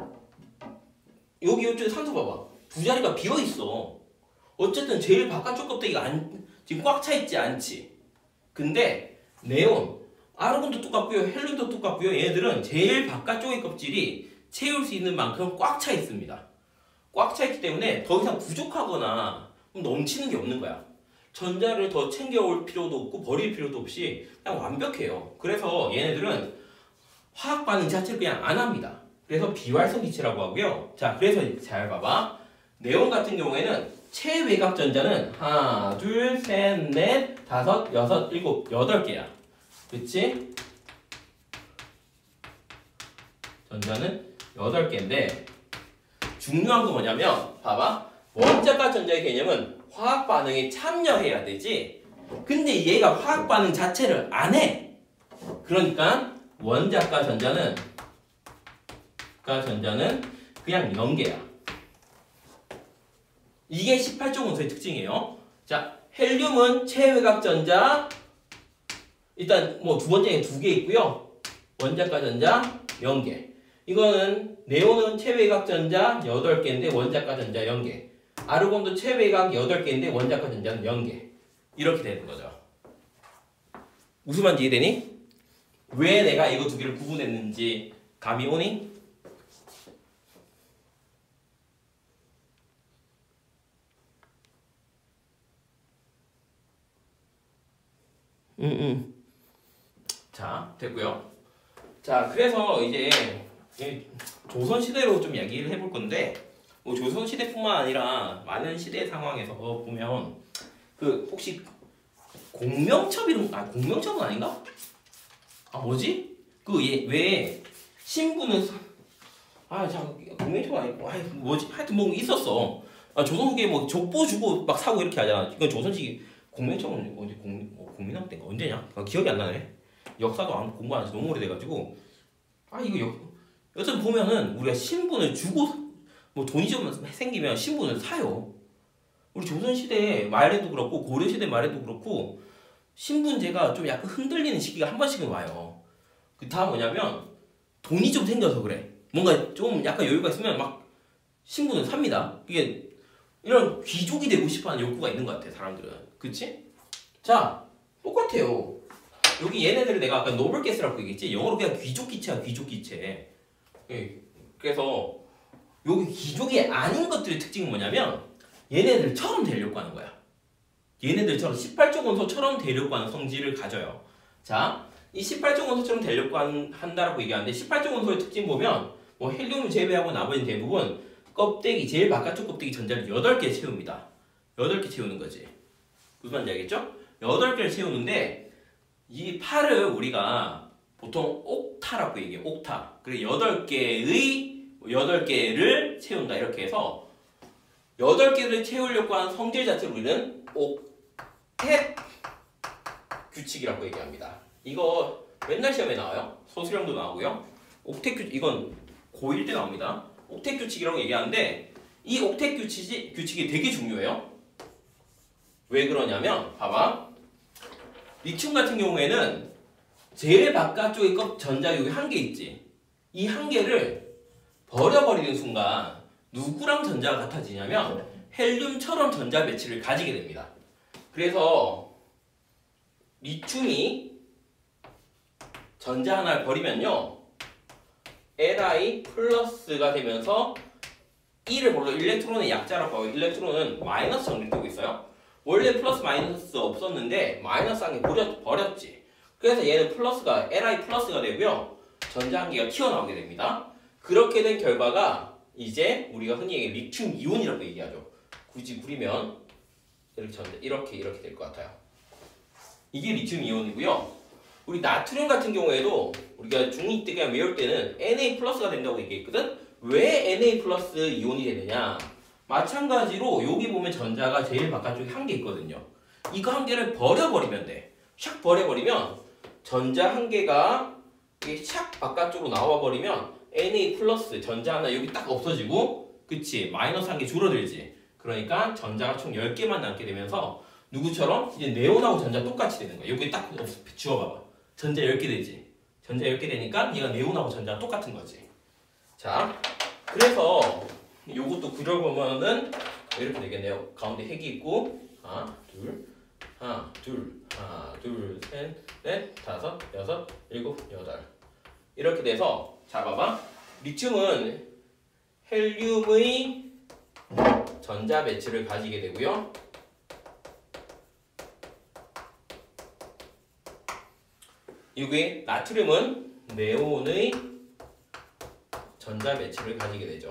여기 이쪽에 산소 봐봐. 두 자리가 비어 있어. 어쨌든 제일 바깥쪽 껍데기가 안, 지금 꽉 차 있지 않지. 근데 네온, 아르곤도 똑같고요, 헬륨도 똑같고요. 얘네들은 제일 바깥쪽의 껍질이 채울 수 있는 만큼 꽉 차 있습니다. 꽉 차 있기 때문에 더 이상 부족하거나 넘치는 게 없는 거야. 전자를 더 챙겨올 필요도 없고 버릴 필요도 없이 그냥 완벽해요. 그래서 얘네들은 화학 반응 자체를 그냥 안 합니다. 그래서 비활성 기체라고 하고요. 자, 그래서 잘 봐봐. 네온 같은 경우에는 최외곽 전자는 하나, 둘, 셋, 넷, 다섯, 여섯, 일곱, 여덟 개야. 그치? 전자는 여덟 개인데 중요한 건 뭐냐면 봐봐. 원자과 전자의 개념은 화학 반응에 참여해야 되지. 근데 얘가 화학 반응 자체를 안 해. 그러니까 원자과 전자는 과 전자는 그냥 연계야. 이게 십팔 쪽 원소의 특징이에요. 자, 헬륨은 최외곽 전자. 일단 뭐 두 번째에 두 개 있고요. 원자과 전자 연계. 이거는 네온은 최외곽 전자 여덟 개인데 원자과 전자 연계. 아르곤도 최외곽 여덟 개인데 원자과 전자는 연계. 이렇게 되는 거죠. 무슨 말인지 이해되니? 왜 내가 이거 두 개를 구분했는지 감이 오니? 응, 응. 자, 됐고요. 자, 그래서 이제 조선시대로 좀 이야기를 해볼 건데, 뭐 조선시대뿐만 아니라 많은 시대 상황에서 보면 그 혹시 공명첩 이름, 아 공명첩은 아닌가? 아 뭐지? 그 얘 왜 신부는 아참 공명첩 아니고 아 뭐지? 하여튼 뭐 있었어. 아 조선후기에 뭐 족보 주고 막 사고 이렇게 하잖아. 이건 조선시기 공명첩은 어디 공 공민왕 때인가 언제냐? 아, 기억이 안 나네. 역사도 안 공부 안 해서 너무 오래돼가지고 아 이거 여, 여튼 보면은 우리가 신분을 주고 뭐 돈이 좀 생기면 신분을 사요. 우리 조선시대 말에도 그렇고 고려시대 말에도 그렇고 신분제가 좀 약간 흔들리는 시기가 한 번씩은 와요. 그 다 뭐냐면 돈이 좀 생겨서 그래. 뭔가 좀 약간 여유가 있으면 막 신분을 삽니다. 이게 이런 귀족이 되고 싶어하는 욕구가 있는 것 같아 사람들은. 그치? 자 똑같아요. 여기 얘네들을 내가 아까 노블게스라고 얘기했지. 영어로 그냥 귀족기체야 귀족기체. 그래서 여기 귀족이 아닌 것들의 특징은 뭐냐면 얘네들처럼 되려고 하는 거야. 얘네들처럼 십팔 쪽 원소처럼 되려고 하는 성질을 가져요. 자, 이 십팔 쪽 원소처럼 되려고 한다라고 얘기하는데 십팔 쪽 원소의 특징 보면 뭐 헬륨을 제외하고 나머지 대부분 껍데기 제일 바깥쪽 껍데기 전자를 여덟 개 채웁니다. 여덟 개 채우는 거지. 무슨 말인지 알겠죠? 여덟 개를 채우는데 이 팔을 우리가 보통 옥타라고 얘기해요. 옥타. 그리고 여덟 개의 여덟 개를 채운다 이렇게 해서 여덟 개를 채우려고 하는 성질 자체를 우리는 옥텟 규칙이라고 얘기합니다. 이거 맨날 시험에 나와요. 소수령도 나오고요. 옥텟 규칙 이건 고일 때 나옵니다. 옥텟 규칙이라고 얘기하는데 이 옥텟 규칙이, 규칙이 되게 중요해요. 왜 그러냐면 봐봐. 리튬 같은 경우에는 제일 바깥쪽에 전자 여기 한 개 있지. 이 한 개를 버려버리는 순간 누구랑 전자가 같아지냐면 헬륨처럼 전자 배치를 가지게 됩니다. 그래서 리튬이 전자 하나를 버리면요 엘아이 플러스가 되면서 이를 불러 일렉트론의 약자라고 하고 일렉트론은 마이너스 정리되고 있어요. 원래 플러스 마이너스 없었는데 마이너스 한 개 버렸지. 그래서 얘는 플러스가 엘아이 플러스가 되고요 전자 한 개가 튀어나오게 됩니다. 그렇게 된 결과가 이제 우리가 흔히 얘기하는 리튬 이온이라고 얘기하죠. 굳이 부리면 이렇게 전자 이렇게 이렇게 될 것 같아요. 이게 리튬 이온이고요. 우리 나트륨 같은 경우에도 우리가 중이 때 그냥 외울 때는 엔에이 플러스가 된다고 얘기했거든. 왜 엔에이 플러스 이온이 되느냐? 마찬가지로 여기 보면 전자가 제일 바깥쪽에 한 개 있거든요. 이거 한 개를 버려버리면 돼. 샥 버려버리면 전자 한 개가 이게 샥 바깥쪽으로 나와버리면 엔 에이 플러스 전자 하나 여기 딱 없어지고, 그치? 마이너스 한 개 줄어들지. 그러니까 전자가 총 열 개만 남게 되면서 누구처럼? 이제 네온하고 전자 똑같이 되는 거야. 여기 딱 지워봐봐. 전자 열 개 되지. 전자 열 개 되니까 얘가 네온하고 전자가 똑같은 거지. 자, 그래서 요것도 그려보면은 이렇게 되겠네요. 가운데 핵이 있고 하나, 둘, 하나, 둘, 하나, 둘, 셋, 넷, 다섯, 여섯, 일곱, 여덟 이렇게 돼서 자 봐봐. 리튬은 헬륨의 전자 배치를 가지게 되고요. 여기 나트륨은 네온의 전자 배치를 가지게 되죠.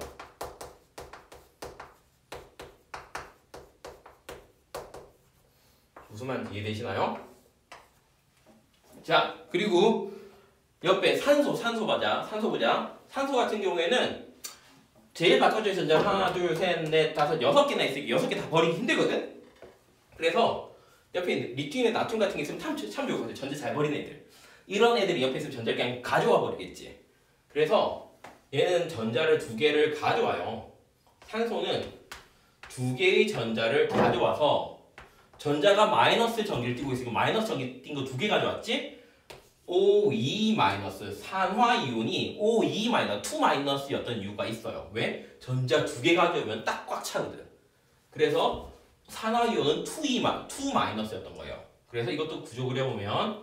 무슨 말인지 이해되시나요? 자, 그리고 옆에 산소, 산소 보자. 산소 보자. 산소 같은 경우에는 제일 바깥쪽에 전자 하나, 둘, 셋, 넷, 다섯, 여섯 개나 있으니까 여섯 개 다 버리기 힘들거든? 그래서 옆에 리튬이나 나트륨 같은 게 있으면 참, 참 좋거든. 전자 잘 버리는 애들. 이런 애들이 옆에 있으면 전자를 그냥 가져와 버리겠지. 그래서 얘는 전자를 두 개를 가져와요. 산소는 두 개의 전자를 가져와서 전자가 마이너스 전기를 띠고 있으니까 마이너스 전기 띈 거 두 개 가져왔지? 오 이 마이너스 산화이온이 오 이 마이너스 이 마이너스였던 이유가 있어요. 왜? 전자 두 개 가져오면 딱 꽉 차거든. 그래서 산화이온은 이 마이너스였던 거예요. 그래서 이것도 구조 그려보면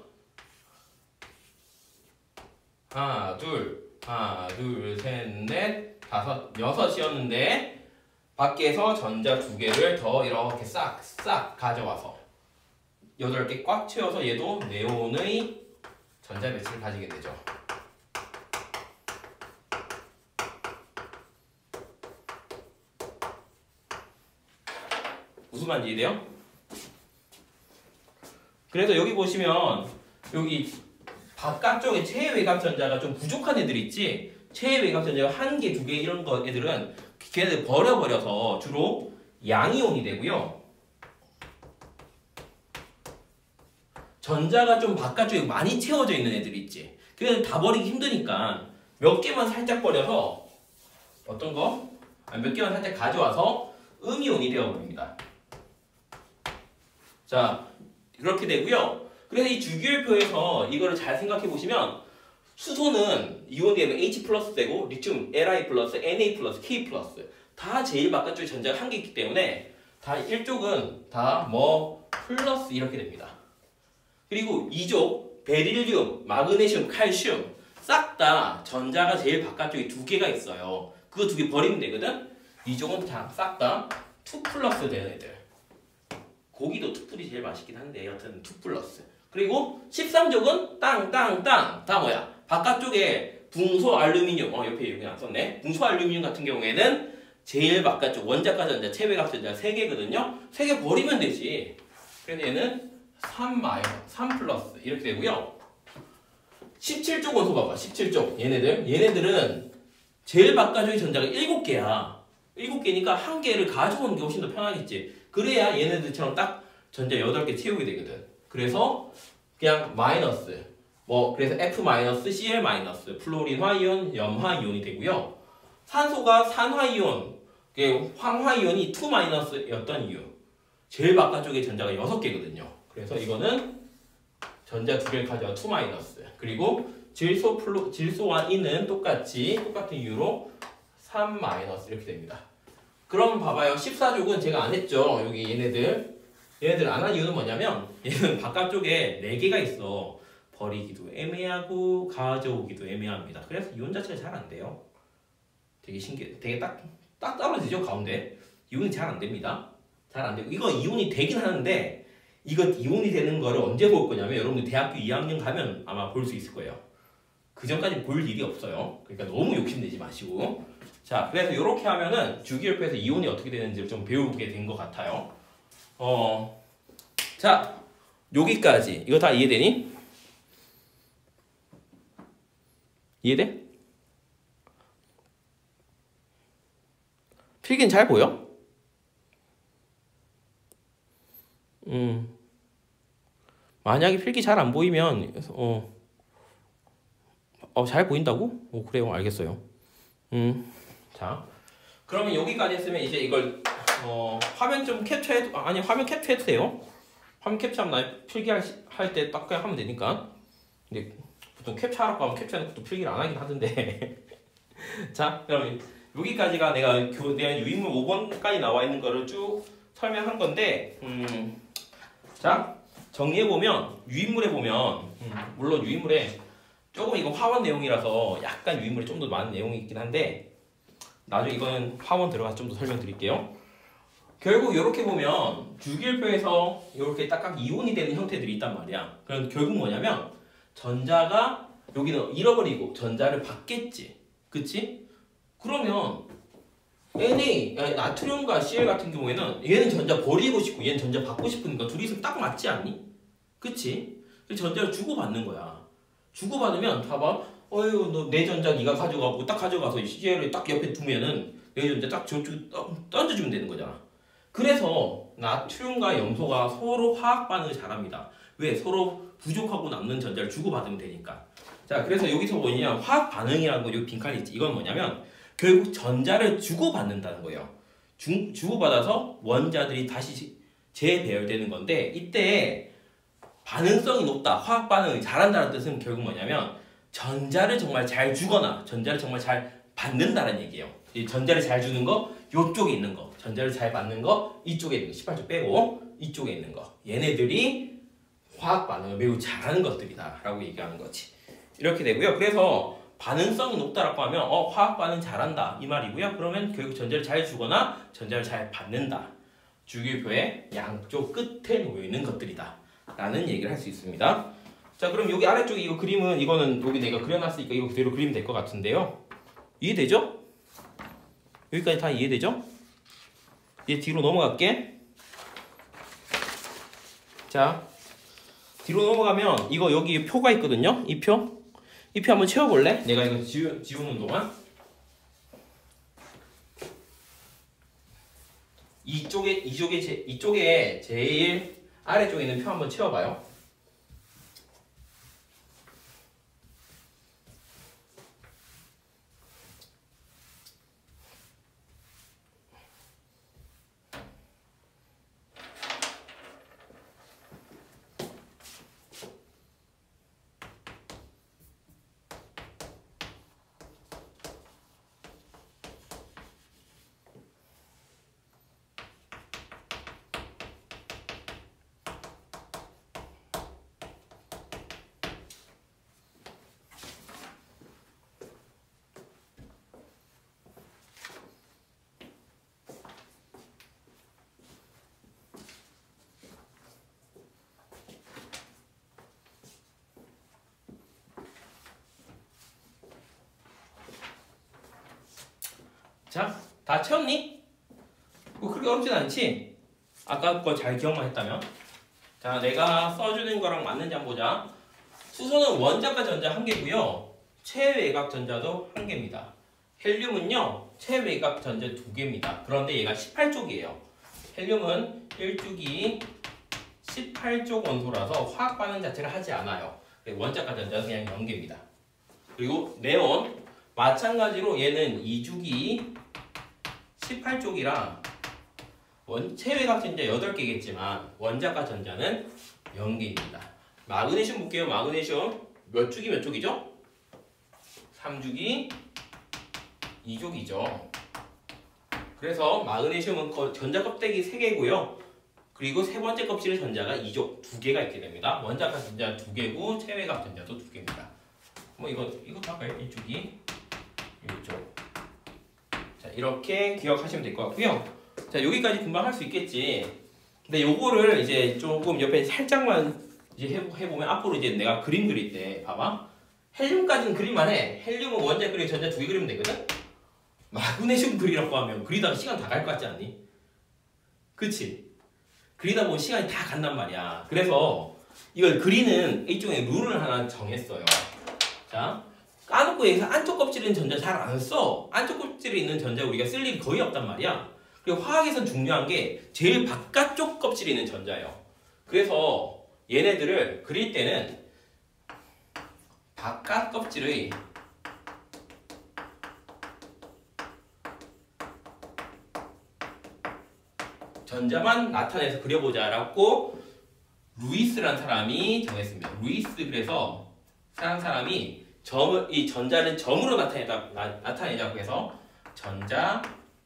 하나, 둘, 하나, 둘, 셋, 넷, 다섯, 여섯이었는데 밖에서 전자 두 개를 더 이렇게 싹, 싹 가져와서 여덟 개 꽉 채워서 얘도 네온의 전자 배치를 가지게 되죠. 무슨 말인지 이해돼요? 그래서 여기 보시면 여기 바깥쪽에 체외외곽 전자가 좀 부족한 애들 있지? 체외외곽 전자가 한 개, 두 개 이런 거 애들은 걔네들 버려버려서 주로 양이온이 되고요. 전자가 좀 바깥쪽에 많이 채워져 있는 애들이 있지. 그래서 다 버리기 힘드니까 몇 개만 살짝 버려서 어떤 거? 아니, 몇 개만 살짝 가져와서 음이온이 되어버립니다. 자, 그렇게 되고요. 그래서 이 주기율표에서 이거를 잘 생각해 보시면 수소는 이온이 되면 H 플러스 되고 리튬 Li 플러스, Na 플러스, K 플러스 다 제일 바깥쪽에 전자가 한 개 있기 때문에 다 일쪽은 다 뭐 플러스 이렇게 됩니다. 그리고 이쪽 베릴륨, 마그네슘, 칼슘 싹 다 전자가 제일 바깥쪽에 두 개가 있어요. 그거 두 개 버리면 되거든? 이쪽은 싹 다 이 플러스 되는 애들. 고기도 투뿔이 제일 맛있긴 한데 여튼 이 플러스. 그리고 십삼 족은 땅, 땅, 땅. 다 뭐야? 바깥쪽에 붕소 알루미늄. 어, 옆에 여기 안 썼네. 붕소 알루미늄 같은 경우에는 제일 바깥쪽 원자가 전자, 체외곽 전자 세 개거든요. 세 개 버리면 되지. 그래서 얘는 삼 마이너스, 삼 플러스 이렇게 되고요. 십칠 족 원소 봐봐. 십칠 족. 얘네들. 얘네들은 제일 바깥쪽에 전자가 일곱 개야. 일곱 개니까 한 개를 가져오는 게 훨씬 더 편하겠지. 그래야 얘네들처럼 딱 전자 여덟 개 채우게 되거든. 그래서 그냥 마이너스 뭐 그래서 F 마이너스, 씨엘 마이너스, 플로린 화이온, 염화 이온이 되고요. 산소가 산화이온, 황화이온이 이 마이너스였던 이유. 제일 바깥쪽에 전자가 여섯 개거든요. 그래서 이거는 전자 두 개를 가져와 이 마이너스. 그리고 질소 플로 질소와 E는 똑같이 똑같은 이유로 삼 마이너스 이렇게 됩니다. 그럼 봐봐요. 십사 족은 제가 안 했죠. 여기 얘네들. 얘네들 안 한 이유는 뭐냐면 얘는 바깥쪽에 네 개가 있어. 버리기도 애매하고 가져오기도 애매합니다. 그래서 이온 자체가 잘 안 돼요. 되게 신기해. 되게 딱, 딱 떨어지죠. 가운데. 이온이 잘 안 됩니다. 잘 안 되고. 이거 이온이 되긴 하는데 이거 이온이 되는 거를 언제 볼 거냐면 여러분들 대학교 이 학년 가면 아마 볼 수 있을 거예요. 그 전까지 볼 일이 없어요. 그러니까 너무 욕심내지 마시고. 자, 그래서 이렇게 하면은 주기율표에서 이온이 어떻게 되는지를 좀 배우게 된 것 같아요. 어, 자, 여기까지. 이거 다 이해되니? 이해돼? 필기는 잘 보여? 음. 만약에 필기 잘 안 보이면 어, 어, 잘 보인다고? 오, 그래요. 알겠어요. 음, 자, 그러면 여기까지 했으면 이제 이걸 어, 화면 좀 캡처해도 아니 화면 캡처해도 돼요. 화면 캡처하면 나 필기할 때 딱 그냥 하면 되니까. 근데 보통 캡처하라고 하면 캡처하는 것도 필기를 안 하긴 하던데. 자, 그럼 여기까지가 내가 교대한 유인물 오 번까지 나와 있는 거를 쭉 설명한 건데, 음, 자, 정리해보면, 유인물에 보면, 음, 물론 유인물에 조금 이거 화원 내용이라서 약간 유인물에 좀 더 많은 내용이 있긴 한데, 나중에 이거는 화원 들어가서 좀 더 설명드릴게요. 결국 이렇게 보면 주기율표에서 이렇게 딱딱 이온이 되는 형태들이 있단 말이야. 그럼 결국 뭐냐면, 전자가 여기는 잃어버리고 전자를 받겠지. 그치? 그러면 엔에이, 나트륨과 씨엘 같은 경우에는 얘는 전자 버리고 싶고 얘는 전자 받고 싶으니까 둘이 있으면 딱 맞지 않니? 그치? 전자를 주고받는 거야. 주고받으면 봐봐. 어휴 너 내 전자 네가 가져가고 딱 가져가서 씨엘을 딱 옆에 두면은 내 전자 딱 저쪽에 던져주면 되는 거잖아. 그래서 나트륨과 염소가 서로 화학 반응을 잘합니다. 왜? 서로 부족하고 남는 전자를 주고받으면 되니까. 자, 그래서 여기서 뭐냐, 화학 반응이라는 거, 여기 빈칸이 있지. 이건 뭐냐면 결국 전자를 주고받는다는 거예요. 주, 주고받아서 원자들이 다시 재배열되는 건데, 이때 반응성이 높다, 화학 반응을 잘한다는 뜻은 결국 뭐냐면 전자를 정말 잘 주거나 전자를 정말 잘 받는다는 얘기예요. 이 전자를 잘 주는 거, 이쪽에 있는 거, 전자를 잘 받는 거, 이쪽에 있는 거, 십팔 조 빼고 이쪽에 있는 거, 얘네들이 화학 반응을 매우 잘하는 것들이다 라고 얘기하는 거지. 이렇게 되고요. 그래서 반응성이 높다라고 하면 어 화학 반응 잘한다 이 말이고요. 그러면 결국 전자를 잘 주거나 전자를 잘 받는다. 주기율표의 양쪽 끝에 놓여 있는 것들이다 라는 얘기를 할 수 있습니다. 자, 그럼 여기 아래쪽에 이거 그림은, 이거는 여기 내가 그려놨으니까 이거 그대로 그리면 될 것 같은데요. 이해되죠? 여기까지 다 이해되죠? 이제 뒤로 넘어갈게. 자, 뒤로 넘어가면 이거 여기 표가 있거든요. 이 표. 이 표 한번 채워볼래? 내가 이거 지우, 지우는 동안. 이쪽에, 이쪽에, 제, 이쪽에 제일 아래쪽에 있는 표 한번 채워봐요. 자, 다 채웠니? 뭐 그렇게 어렵진 않지? 아까 거 잘 기억만 했다면. 자, 내가 써주는 거랑 맞는지 한번 보자. 수소는 원자가 전자 한 개고요. 체외각 전자도 한 개입니다. 헬륨은요, 체외각 전자 두 개입니다. 그런데 얘가 십팔 쪽이에요. 헬륨은 일 주기 십팔 쪽 원소라서 화학 반응 자체를 하지 않아요. 원자가 전자는 그냥 영 개입니다. 그리고 네온, 마찬가지로 얘는 이 주기 십팔 쪽이랑 원, 체외각 전자 여덟 개겠지만 원자가 전자는 영 개입니다. 마그네슘 볼게요. 마그네슘 몇 주기 몇 쪽이죠? 삼 주기 이 쪽이죠. 그래서 마그네슘은 전자 껍데기 세 개고요. 그리고 세 번째 껍질의 전자가 이 쪽 두 개가 있게 됩니다. 원자가 전자 두 개고 체외각 전자도 두 개입니다. 뭐 이거 이거 봐봐요. 일 주기 이쪽. 자, 이렇게 기억하시면 될 것 같고요. 자, 여기까지 금방 할 수 있겠지. 근데 요거를 이제 조금 옆에 살짝만 이제 해보면 앞으로 이제 내가 그림 그릴 때 봐봐. 헬륨까지는 그릴만 해. 헬륨은 원자 그리고 전자 두 개 그리면 되거든? 마그네슘 그리라고 하면 그리다가 시간 다 갈 것 같지 않니? 그치? 그리다 보면 시간이 다 간단 말이야. 그래서 이걸 그리는 일종의 룰을 하나 정했어요. 자, 까놓고 여기서 안쪽 껍질에 있는 전자 잘 안 써. 안쪽 껍질에 있는 전자 우리가 쓸 일이 거의 없단 말이야. 그리고 화학에선 중요한 게 제일 바깥쪽 껍질에 있는 전자예요. 그래서 얘네들을 그릴 때는 바깥 껍질의 전자만 나타내서 그려보자 라고 루이스라는 사람이 정했습니다. 루이스 그래서 사람 사람이 점, 이 전자를 점으로 나타내다, 나, 나타내자고 해서 전자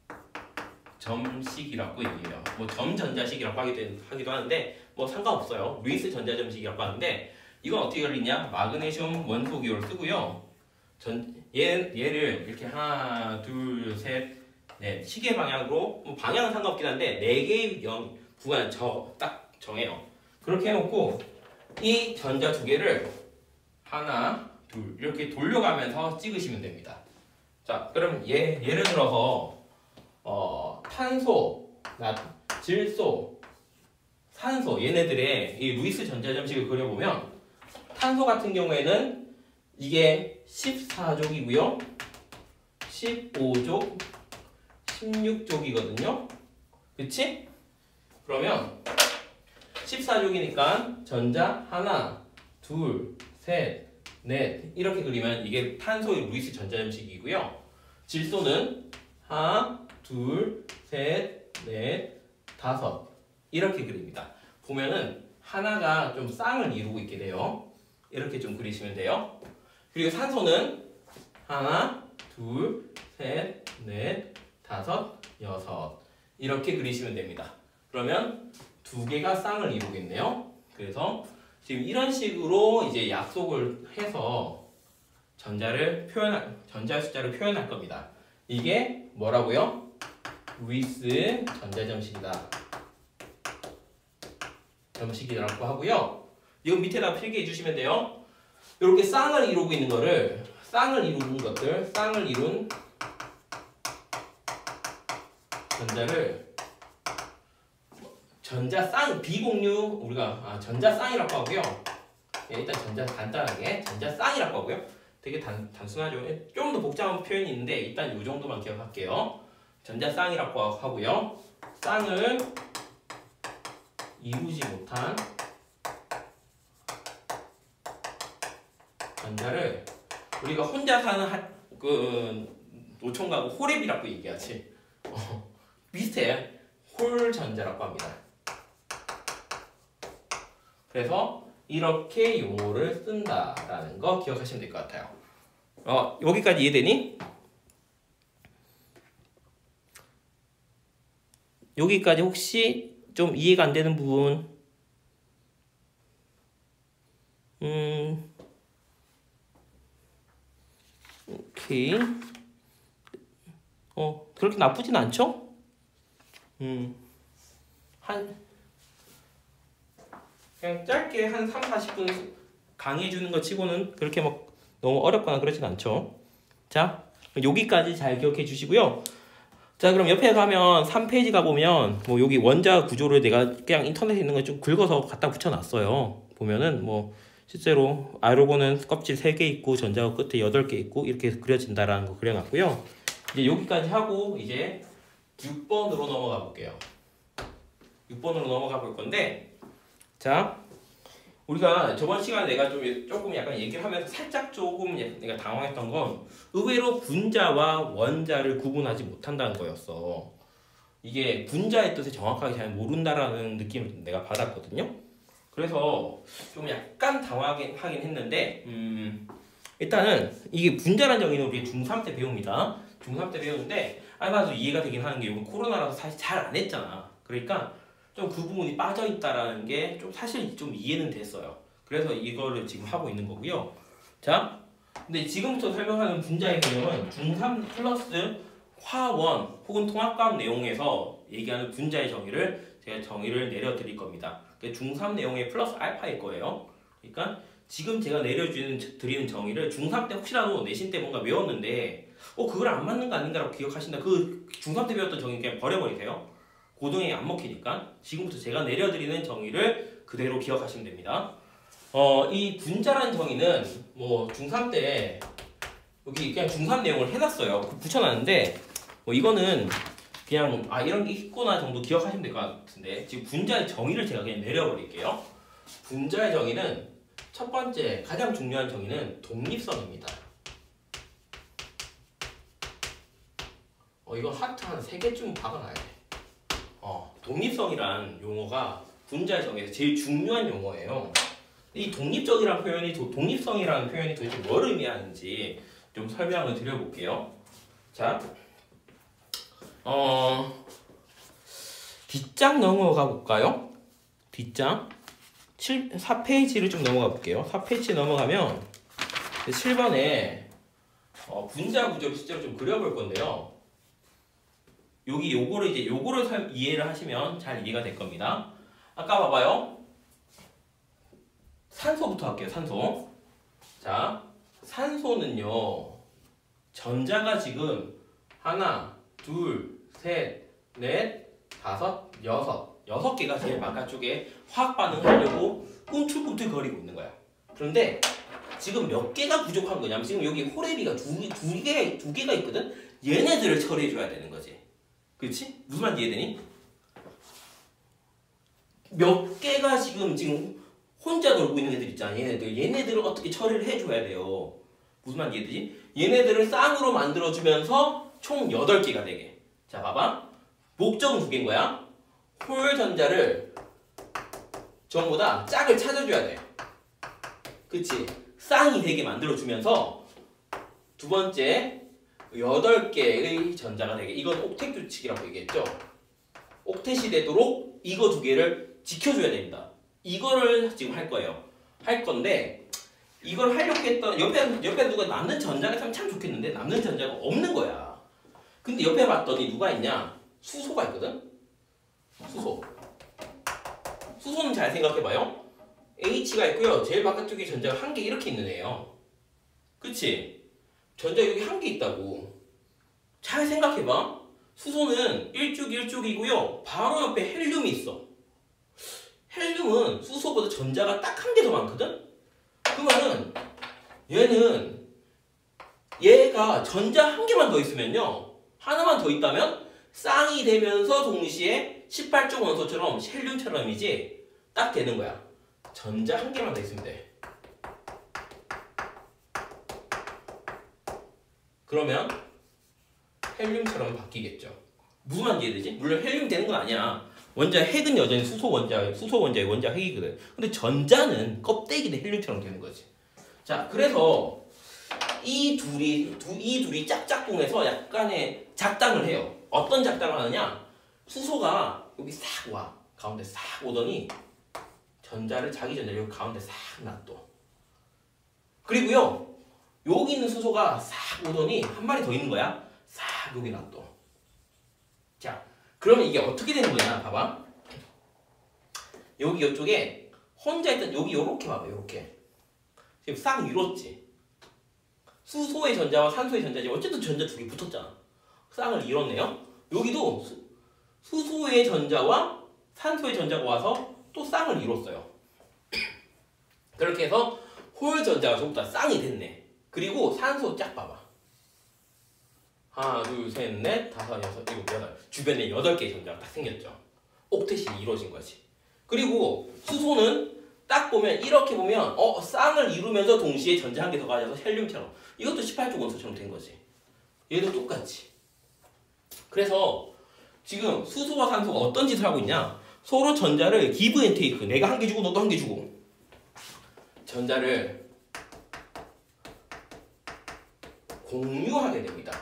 점식이라고 얘기해요. 뭐 점전자식이라고 하기도, 하기도 하는데 뭐 상관없어요. 루이스 전자점식이라고 하는데 이건 어떻게 그리냐? 마그네슘 원소 기호를 쓰고요. 전, 얘, 얘를 이렇게 하나, 둘, 셋, 넷 시계 방향으로 뭐 방향은 상관없긴 한데 네 개의 영 구간 저, 딱 정해요. 그렇게 해놓고 이 전자 두 개를 하나, 둘 이렇게 돌려가면서 찍으시면 됩니다. 자, 그럼 얘, 예를 들어서 어, 탄소, 나, 질소, 산소 얘네들의 이 루이스 전자점식을 그려보면 탄소 같은 경우에는 이게 십사 족이고요. 십오 족, 십육 족이거든요. 그치? 그러면 십사 족이니까 전자 하나, 둘, 셋, 넷 이렇게 그리면 이게 탄소의 루이스 전자점식이고요. 질소는 하나, 둘, 셋, 넷, 다섯 이렇게 그립니다. 보면은 하나가 좀 쌍을 이루고 있게 돼요. 이렇게 좀 그리시면 돼요. 그리고 산소는 하나, 둘, 셋, 넷, 다섯, 여섯 이렇게 그리시면 됩니다. 그러면 두 개가 쌍을 이루겠네요. 그래서 지금 이런 식으로 이제 약속을 해서 전자를 표현할 전자 숫자를 표현할 겁니다. 이게 뭐라고요? 루이스 전자점식이다. 점식이라고 하고요. 이거 밑에다 필기해 주시면 돼요. 이렇게 쌍을 이루고 있는 거를 쌍을 이루는 것들, 쌍을 이룬 전자를 전자 쌍 비공유 우리가 아, 전자 쌍이라고 하고요. 예, 일단 전자 간단하게 전자 쌍이라고 하고요. 되게 단, 단순하죠. 좀 더 복잡한 표현이 있는데 일단 이 정도만 기억할게요. 전자 쌍이라고 하고요. 쌍을 이루지 못한 전자를 우리가 혼자 사는 하, 그 노총각은 홀랩이라고 얘기하지. 어, 비슷해. 홀 전자라고 합니다. 그래서 이렇게 용어를 쓴다라는 거 기억하시면 될 것 같아요. 어, 여기까지 이해되니? 여기까지 혹시 좀 이해가 안 되는 부분? 음, 오케이. 어, 그렇게 나쁘진 않죠? 음, 한, 그냥 짧게 한 삼, 사십 분 강의해주는 것 치고는 그렇게 막 너무 어렵거나 그러진 않죠. 자, 여기까지 잘 기억해 주시고요. 자, 그럼 옆에 가면 삼 페이지 가보면 뭐 여기 원자 구조를 내가 그냥 인터넷에 있는 거 좀 긁어서 갖다 붙여놨어요. 보면은 뭐 실제로 아르곤은 껍질 세 개 있고 전자가 끝에 여덟 개 있고 이렇게 그려진다라는 거 그려놨고요. 이제 여기까지 하고 이제 육 번으로 넘어가 볼게요. 육 번으로 넘어가 볼 건데, 자, 우리가 저번 시간에 내가 좀 조금 약간 얘기를 하면서 살짝 조금 내가 당황했던 건 의외로 분자와 원자를 구분하지 못한다는 거였어. 이게 분자의 뜻을 정확하게 잘 모른다라는 느낌을 내가 받았거든요. 그래서 좀 약간 당황하긴 하긴 했는데, 음, 일단은 이게 분자란 정의는 우리 중삼 때 배웁니다. 중삼 때 배우는데 알바도 이해가 되긴 하는 게 이건 코로나라서 사실 잘 안 했잖아. 그러니까 좀 그 부분이 빠져 있다라는 게 좀 사실 좀 이해는 됐어요. 그래서 이거를 지금 하고 있는 거고요. 자, 근데 지금부터 설명하는 분자의 개념은 중삼 플러스 화원 혹은 통합과학 내용에서 얘기하는 분자의 정의를 제가 정의를 내려드릴 겁니다. 중삼 내용의 플러스 알파일 거예요. 그러니까 지금 제가 내려주는 드리는 정의를 중삼 때 혹시라도 내신 때 뭔가 외웠는데 어 그걸 안 맞는 거 아닌가라고 기억하신다. 그 중삼 때 배웠던 정의 그냥 버려버리세요. 고등에 안 먹히니까 지금부터 제가 내려드리는 정의를 그대로 기억하시면 됩니다. 어, 이 분자라는 정의는 뭐 중삼 때 여기 그냥 중삼 내용을 해놨어요. 붙여놨는데 뭐 이거는 그냥 아 이런 게 있구나 정도 기억하시면 될 것 같은데 지금 분자의 정의를 제가 그냥 내려버릴게요. 분자의 정의는 첫 번째 가장 중요한 정의는 독립성입니다. 어, 이거 하트 한 세 개쯤 박아놔야 돼. 어, 독립성이란 용어가 분자의 정의에서 제일 중요한 용어예요. 이 독립적이라는 표현이, 독립성이라는 표현이 도대체 뭘 의미하는지 좀 설명을 드려볼게요. 자, 어, 뒷장 넘어가 볼까요? 뒷장 칠, 사 페이지를 좀 넘어가 볼게요. 사 페이지 넘어가면 칠 번에 어, 분자 구조를 실제로 좀 그려볼 건데요. 여기 요거를 이제 요거를 살, 이해를 하시면 잘 이해가 될 겁니다. 아까 봐봐요. 산소부터 할게요. 산소. 자, 산소는요. 전자가 지금 하나, 둘, 셋, 넷, 다섯, 여섯. 여섯 개가 제일 바깥쪽에 화학 반응을 하려고 꿈틀꿈틀 거리고 있는 거야. 그런데 지금 몇 개가 부족한 거냐면 지금 여기 호레비가 두, 두, 개, 두 개가 있거든? 얘네들을 처리해줘야 되는 거지. 그렇지? 무슨 말인지 이해되니? 몇 개가 지금 지금 혼자 놀고 있는 애들 있잖아. 얘네들. 얘네들을 어떻게 처리를 해줘야 돼요. 무슨 말인지 이해되지? 얘네들을 쌍으로 만들어주면서 총 여덟 개가 되게. 자, 봐봐. 목적은 두 개인 거야. 홀 전자를 전부 다 짝을 찾아줘야 돼. 그치? 쌍이 되게 만들어주면서 두 번째 여덟 개의 전자가 되게. 이건 옥텟 규칙이라고 얘기했죠. 옥텟이 되도록 이거 두 개를 지켜줘야 됩니다. 이거를 지금 할 거예요. 할 건데 이걸 하려고 했던 옆에 옆에 누가 남는 전자가 있으면 참 좋겠는데 남는 전자가 없는 거야. 근데 옆에 봤더니 누가 있냐? 수소가 있거든. 수소. 수소는 잘 생각해봐요. H가 있고요. 제일 바깥쪽에 전자가 한 개 이렇게 있는 애예요. 그치? 전자 여기 한 개 있다고. 잘 생각해봐. 수소는 일쭉 일쭉이고요. 바로 옆에 헬륨이 있어. 헬륨은 수소보다 전자가 딱 한 개 더 많거든? 그러면은 얘는 얘가 전자 한 개만 더 있으면요. 하나만 더 있다면 쌍이 되면서 동시에 십팔 종 원소처럼 헬륨처럼이지 딱 되는 거야. 전자 한 개만 더 있으면 돼. 그러면 헬륨처럼 바뀌겠죠. 무슨 말인지 이해되지? 물론 헬륨 되는 건 아니야. 원자 핵은 여전히 수소 원자, 수소 원자의 원자 핵이거든. 근데 전자는 껍데기는 헬륨처럼 되는 거지. 자, 그래서 이 둘이 두, 이 둘이 짝짝꿍해서 약간의 작당을 해요. 어떤 작당을 하느냐? 수소가 여기 싹 와. 가운데 싹 오더니 전자를 자기 전자를 여기 가운데 싹 놔둬. 그리고요. 여기 있는 수소가 싹 오더니 한 마리 더 있는 거야. 싹 여기 놔둬. 자, 그러면 이게 어떻게 되는 거냐? 봐봐. 여기 이쪽에 혼자 있던 여기 요렇게 봐봐. 요렇게. 지금 싹 이뤘지. 수소의 전자와 산소의 전자지. 어쨌든 전자 두 개 붙었잖아. 쌍을 이뤘네요. 여기도 수, 수소의 전자와 산소의 전자가 와서 또 쌍을 이뤘어요. 그렇게 해서 홀 전자가 전부 다 쌍이 됐네. 그리고 산소 쫙 봐봐. 하나, 둘, 셋, 넷, 다섯, 여섯, 일곱, 여덟. 주변에 여덟 개의 전자가 딱 생겼죠. 옥텟이 이루어진 거지. 그리고 수소는 딱 보면 이렇게 보면 어 쌍을 이루면서 동시에 전자 한 개 더 가져서 헬륨처럼. 이것도 십팔 종 원소처럼 된 거지. 얘도 똑같이. 그래서 지금 수소와 산소가 어떤 짓을 하고 있냐? 서로 전자를 기브 앤 테이크. 내가 한 개 주고 너도 한 개 주고. 전자를 공유하게 됩니다.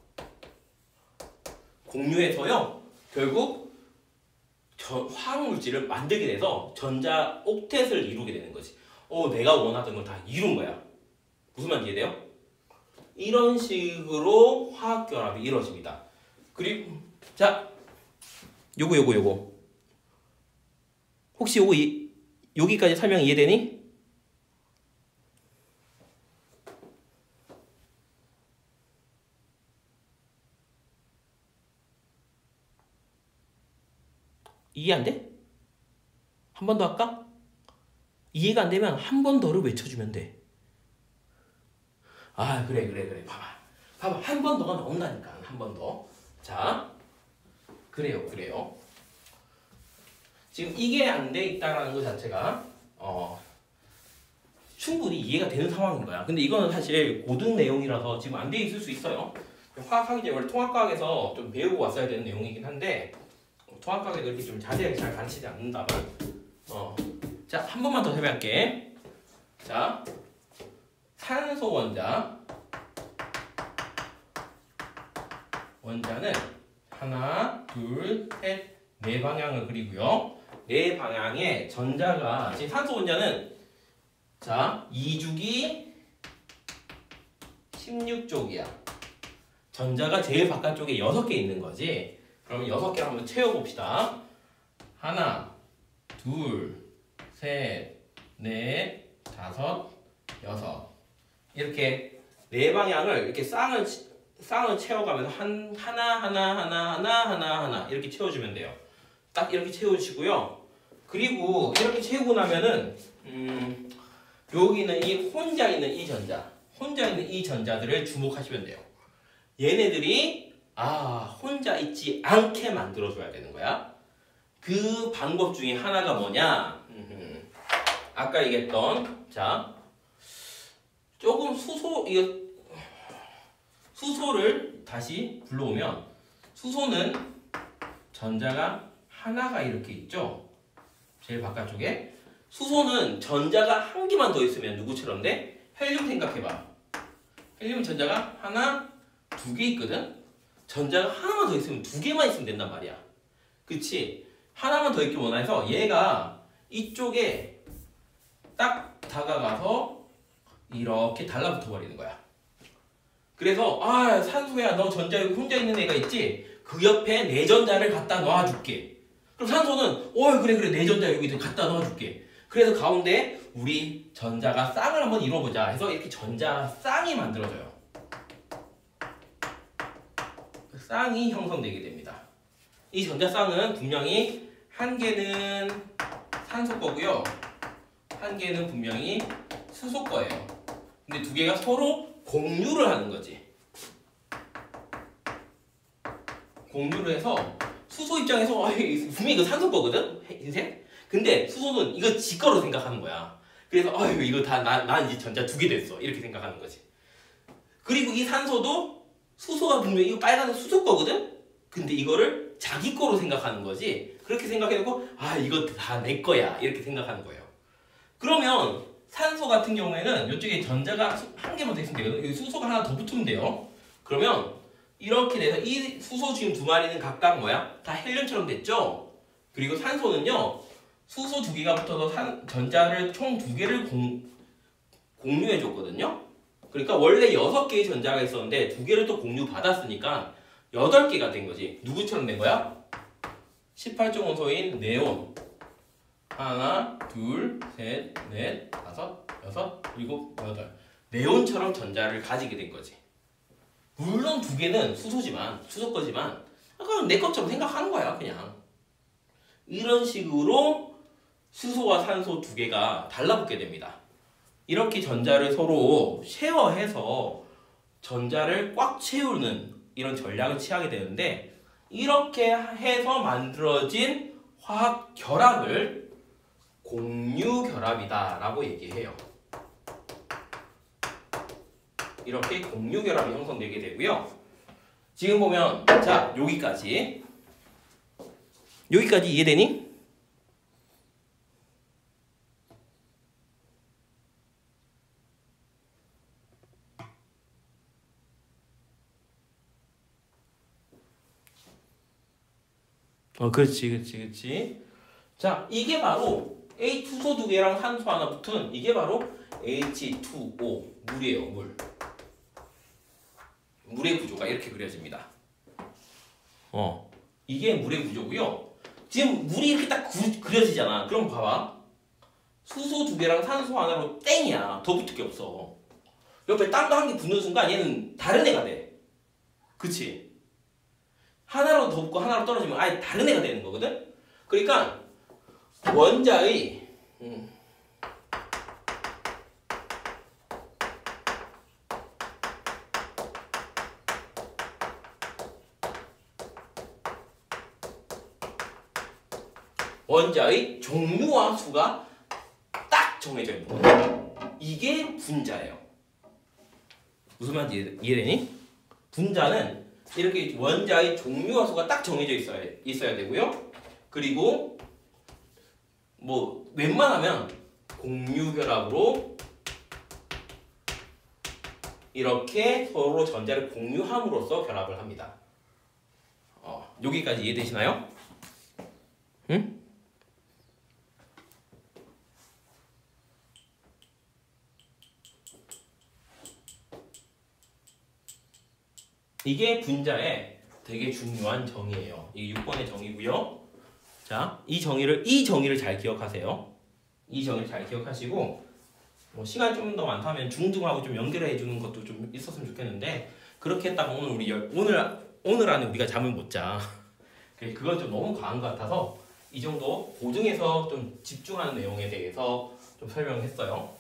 공유해서요. 결국 전, 화학물질을 만들게 돼서 전자 옥텟을 이루게 되는 거지. 어, 내가 원하던 걸 다 이룬 거야. 무슨 말인지 이해돼요? 이런 식으로 화학결합이 이루어집니다. 그리고 자, 요거 요거 요거 혹시 요거 이, 여기까지 설명 이해되니? 이해 안 돼? 한 번 더 할까? 이해가 안 되면 한 번 더를 외쳐주면 돼. 아, 그래 그래 그래. 봐봐 봐봐 한 번 더가 나온다니까. 한 번 더. 자, 그래요 그래요. 지금 이게 안 돼 있다라는 것 자체가 어, 충분히 이해가 되는 상황인 거야. 근데 이거는 사실 고등 내용이라서 지금 안 돼 있을 수 있어요. 화학학이 이제 원래 통합과학에서 좀 배우고 왔어야 되는 내용이긴 한데 통합과학에도 이렇게 좀 자세하게 잘 가르치지 않는다만 어. 자, 한 번만 더 해볼게. 자, 산소 원자 원자는 하나, 둘, 셋, 네 방향을 그리고요. 네 방향에 전자가 지금 산소 원자는 자, 이 주기 십육 쪽이야. 전자가 제일 바깥쪽에 여섯 개 있는 거지. 그러면 여섯 개를 한번 채워봅시다. 하나, 둘, 셋, 넷, 다섯, 여섯. 이렇게 네 방향을 이렇게 쌍을 쌍을 채워가면서 한 하나 하나 하나 하나 하나 하나 이렇게 채워주면 돼요. 딱 이렇게 채워주시고요. 그리고 이렇게 채우고 나면은 음, 여기는 이 혼자 있는 이 전자, 혼자 있는 이 전자들을 주목하시면 돼요. 얘네들이 아 혼자 있지 않게 만들어줘야 되는 거야. 그 방법 중에 하나가 뭐냐? 음흠. 아까 얘기했던 자 조금 수소 이거 수소를 다시 불러오면 수소는 전자가 하나가 이렇게 있죠. 제일 바깥쪽에 수소는 전자가 한 개만 더 있으면 누구처럼 돼? 헬륨 생각해봐. 헬륨 전자가 하나, 두 개 있거든? 전자가 하나만 더 있으면 두 개만 있으면 된단 말이야. 그치? 하나만 더 있길 원해서 얘가 이쪽에 딱 다가가서 이렇게 달라붙어 버리는 거야. 그래서 아 산소야 너 전자 여기 혼자 있는 애가 있지? 그 옆에 내 전자를 갖다 놔줄게. 그럼 산소는 어 그래 그래 내 전자 여기 갖다 놔줄게. 그래서 가운데 우리 전자가 쌍을 한번 이뤄보자 해서 이렇게 전자 쌍이 만들어져요. 쌍이 형성되게 됩니다. 이 전자 쌍은 분명히 한 개는 산소 거고요. 한 개는 분명히 수소 거예요. 근데 두 개가 서로 공유를 하는 거지. 공유를 해서 수소 입장에서 어, 분명히 이거 산소 거거든? 흰색? 근데 수소는 이거 지 거로 생각하는 거야. 그래서 어휴 이거 다 나 난 이제 전자 두 개 됐어 이렇게 생각하는 거지. 그리고 이 산소도 수소가 분명히 이거 빨간색 수소 거거든? 근데 이거를 자기 거로 생각하는 거지. 그렇게 생각해놓고 아 이거 다 내 거야 이렇게 생각하는 거예요. 그러면 산소 같은 경우에는 이쪽에 전자가 한 개만 더 있으면 되거든. 여기 수소가 하나 더 붙으면 돼요. 그러면 이렇게 돼서 이 수소 지금 두 마리는 각각 뭐야? 다 헬륨처럼 됐죠? 그리고 산소는요. 수소 두 개가 붙어서 산, 전자를 총 두 개를 공, 공유해 줬거든요. 그러니까 원래 여섯 개의 전자가 있었는데 두 개를 또 공유 받았으니까 여덟 개가 된 거지. 누구처럼 된 거야? 십팔 종 원소인 네온. 하나, 둘, 셋, 넷, 다섯, 여섯, 일곱, 여덟. 네온처럼 전자를 가지게 된 거지. 물론 두 개는 수소지만, 수소 거지만, 그럼 내 것처럼 생각하는 거야, 그냥. 이런 식으로 수소와 산소 두 개가 달라붙게 됩니다. 이렇게 전자를 서로 쉐어해서 전자를 꽉 채우는 이런 전략을 취하게 되는데, 이렇게 해서 만들어진 화학 결합을 공유 결합이다 라고 얘기해요. 이렇게 공유 결합이 형성되게 되고요. 지금 보면 자 여기까지 여기까지 이해되니? 어 그렇지 그렇지 그렇지. 자 이게 바로 에이치 투 소 두 개랑 산소 하나 붙은 이게 바로 에이치 투 오 물이에요. 물. 물의 구조가 이렇게 그려집니다. 어, 이게 물의 구조고요. 지금 물이 이렇게 딱 구, 그려지잖아. 그럼 봐봐. 수소 두 개랑 산소 하나로 땡이야. 더 붙을 게 없어. 옆에 딴 거 한 개 붙는 순간 얘는 다른 애가 돼. 그치? 하나로 더 붙고 하나로 떨어지면 아예 다른 애가 되는 거거든? 그러니까 원자의 음, 원자의 종류와 수가 딱 정해져 있는 거예요. 이게 분자예요. 무슨 말인지 이해, 이해되니? 분자는 이렇게 원자의 종류와 수가 딱 정해져 있어야, 있어야 되고요. 그리고 뭐 웬만하면 공유결합으로 이렇게 서로 전자를 공유함으로써 결합을 합니다. 어, 여기까지 이해되시나요? 응? 이게 분자의 되게 중요한 정의예요. 이게 육 번의 정의고요. 자, 이 정의를 이 정의를 잘 기억하세요. 이 정의를 잘 기억하시고 뭐 시간이 좀 더 많다면 중등하고 좀 연결해 주는 것도 좀 있었으면 좋겠는데 그렇게 했다가 오늘 우리 열, 오늘 오늘 안에 우리가 잠을 못 자. 그건 좀 너무 과한 것 같아서 이 정도 고등에서 좀 집중하는 내용에 대해서 좀 설명했어요.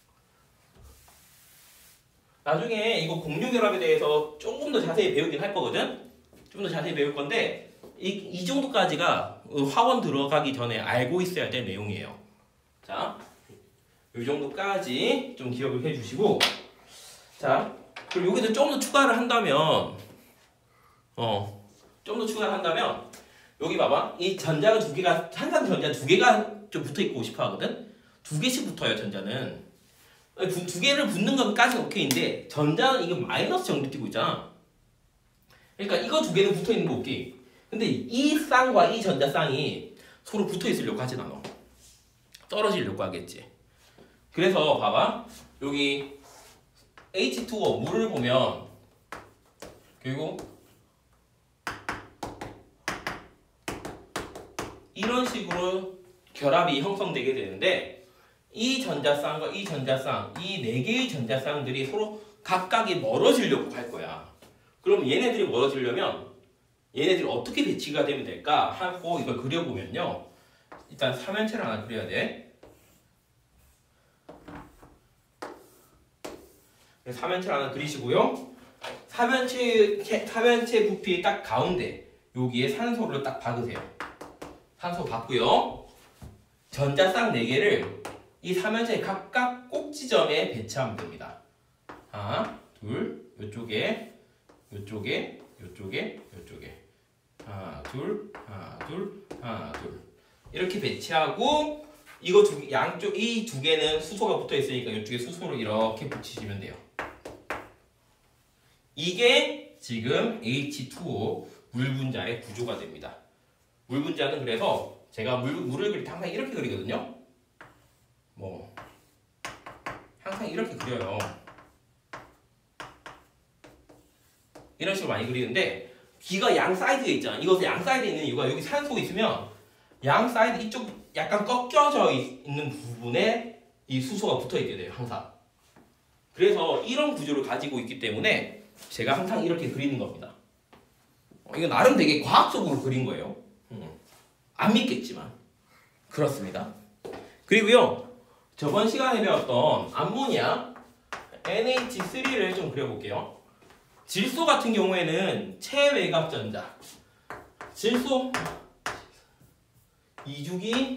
나중에 이거 공유결합에 대해서 조금 더 자세히 배우긴 할 거거든? 좀 더 자세히 배울 건데 이, 이 정도까지가 화원 들어가기 전에 알고 있어야 될 내용이에요. 자, 이 정도까지 좀 기억을 해주시고 자, 그리고 여기서 좀 더 추가를 한다면 어, 좀 더 추가를 한다면 여기 봐봐. 이 전자가 두 개가 항상 전자 두 개가 좀 붙어있고 싶어 하거든? 두 개씩 붙어요, 전자는. 두, 두 개를 붙는 것까지는 오케이인데 전자는 이거 마이너스 정도 띄고 있잖아. 그러니까 이거 두 개는 붙어 있는 거 오케이. 근데 이 쌍과 이 전자 쌍이 서로 붙어 있으려고 하진 않아. 떨어지려고 하겠지. 그래서 봐봐. 여기 에이치 투 오 물을 보면 그리고 이런 식으로 결합이 형성되게 되는데 이 전자쌍과 이 전자쌍, 이 네 개의 전자쌍들이 서로 각각이 멀어지려고 할 거야. 그럼 얘네들이 멀어지려면 얘네들이 어떻게 배치가 되면 될까 하고 이걸 그려보면요. 일단 삼연체를 하나 그려야 돼. 삼연체를 하나 그리시고요. 삼연체, 삼연체 부피의 딱 가운데 여기에 산소를 딱 박으세요. 산소 박고요. 전자쌍 네 개를 이 삼연체의 각각 꼭지점에 배치하면 됩니다. 하나, 둘, 요쪽에, 요쪽에, 요쪽에, 요쪽에. 하나, 둘, 하나, 둘, 하나, 둘. 이렇게 배치하고 이거 두, 양쪽 이 두 개는 수소가 붙어 있으니까 이쪽에 수소를 이렇게 붙이시면 돼요. 이게 지금 에이치 투 오 물 분자의 구조가 됩니다. 물 분자는 그래서 제가 물, 물을 그릴 때 항상 이렇게 그리거든요. 뭐 항상 이렇게 그려요. 이런 식으로 많이 그리는데 귀가 양 사이드에 있잖아. 이것은 양 사이드에 있는 이유가 여기 산소가 있으면 양 사이드 이쪽 약간 꺾여져 있는 부분에 이 수소가 붙어 있게 돼요. 항상. 그래서 이런 구조를 가지고 있기 때문에 제가 항상 이렇게 그리는 겁니다. 이거 나름 되게 과학적으로 그린 거예요. 안 믿겠지만 그렇습니다. 그리고요. 저번 시간에 배웠던 암모니아 엔 에이치 쓰리를 좀 그려볼게요. 질소 같은 경우에는 체외곽전자 질소 이 주기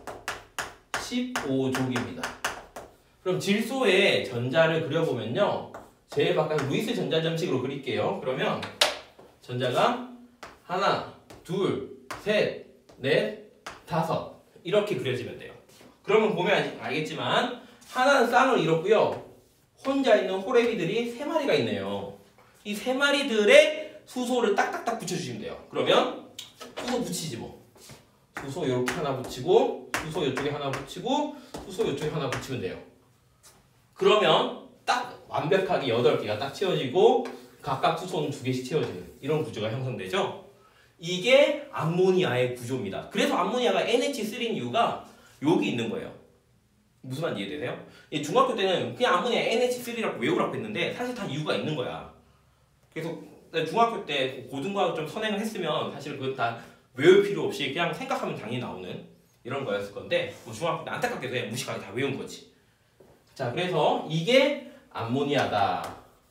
십오 족입니다. 그럼 질소의 전자를 그려보면요. 제일 바깥 루이스 전자점식으로 그릴게요. 그러면 전자가 하나, 둘, 셋, 넷, 다섯 이렇게 그려지면 돼요. 그러면 보면 알겠지만 하나는 쌍을 이뤘고요. 혼자 있는 호래비들이 세 마리가 있네요. 이 세 마리들의 수소를 딱딱딱 붙여주시면 돼요. 그러면 수소 붙이지 뭐. 수소 이렇게 하나 붙이고 수소 이쪽에 하나 붙이고 수소 이쪽에 하나 붙이면 돼요. 그러면 딱 완벽하게 여덟 개가 딱 채워지고 각각 수소는 두 개씩 채워지는 이런 구조가 형성되죠. 이게 암모니아의 구조입니다. 그래서 암모니아가 엔 에이치 쓰리인 이유가 여기 있는 거예요. 무슨 말인지 이해되세요? 중학교 때는 그냥 암모니아 엔 에이치 쓰리라고 외우라고 했는데 사실 다 이유가 있는 거야. 그래서 중학교 때 고등과학 좀 선행을 했으면 사실 그건 다 외울 필요 없이 그냥 생각하면 당연히 나오는 이런 거였을 건데 뭐 중학교 때 안타깝게도 그냥 무식하게 다 외운 거지. 자, 그래서 이게 암모니아다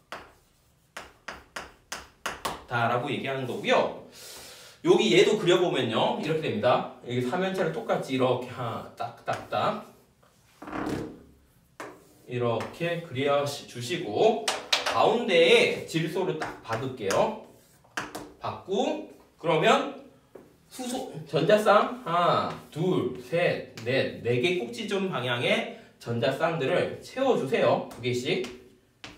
다라고 얘기하는 거고요. 여기 얘도 그려보면요 이렇게 됩니다. 여기 삼연체를 똑같이 이렇게 하나 딱딱딱 이렇게 그려주시고 가운데에 질소를 딱 박을게요. 받고 그러면 수소 전자쌍 하나, 둘, 셋, 넷, 네 개 꼭지점 방향의 전자쌍들을 채워주세요. 두 개씩.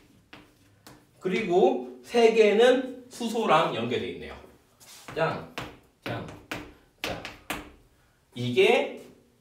그리고 세 개는 수소랑 연결되어 있네요. 짱, 짱, 짱. 이게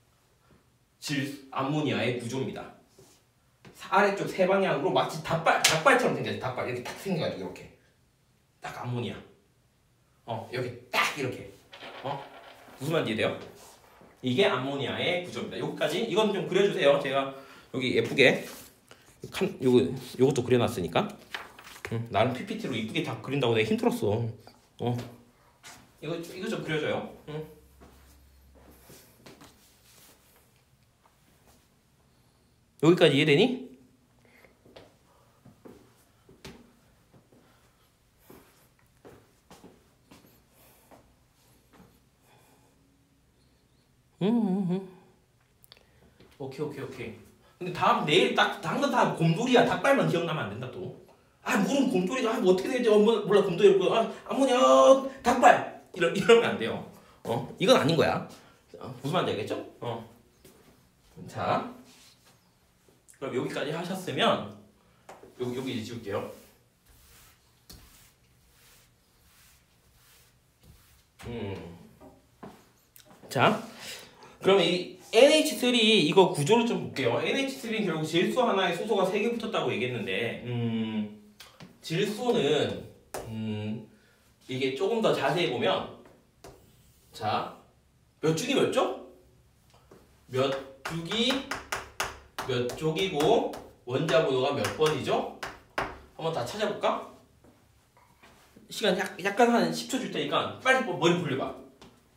질 암모니아의 구조입니다. 아래쪽 세 방향으로 마치 닭발, 닭발처럼 생겼어요. 닭발 이렇게 딱 생겨가지고 이렇게 딱 암모니아. 어 여기 딱 이렇게. 어 무슨 말인지 이해돼요? 이게 암모니아의 구조입니다. 여기까지 이건 좀 그려주세요. 제가 여기 예쁘게 칸 요거 요것도 그려놨으니까. 응, 나는 피피티로 이쁘게 다 그린다고 내가 힘들었어. 어 이거 이거 좀 그려줘요. 응. 여기까지 이해되니? 음, 음, 음. 오케이 오케이 오케이. 근데 다음 내일 딱 당근 다음 곰돌이야. 닭발만 기억나면 안 된다 또. 아 물은 곰돌이가 아, 뭐 어떻게 되지? 어, 뭐, 몰라 곰돌이 아 아모니아 닭발 이러 이러면 안 돼요. 어 이건 아닌 거야. 어, 무슨 말인지 알겠죠? 어. 자 그럼 여기까지 하셨으면 여기 여기 이제 지울게요. 음. 자. 그럼 이 엔에이치 쓰리 이거 구조를 좀 볼게요. 엔에이치 쓰리는 결국 질소 하나에 수소가 세 개 붙었다고 얘기했는데 음, 질소는 음, 이게 조금 더 자세히 보면 자, 몇 쪽이 몇 쪽? 몇 쪽이 몇 쪽이고 원자 번호가 몇 번이죠? 한번 다 찾아볼까? 시간 약, 약간 한 십 초 줄 테니까 빨리 머리 굴려봐.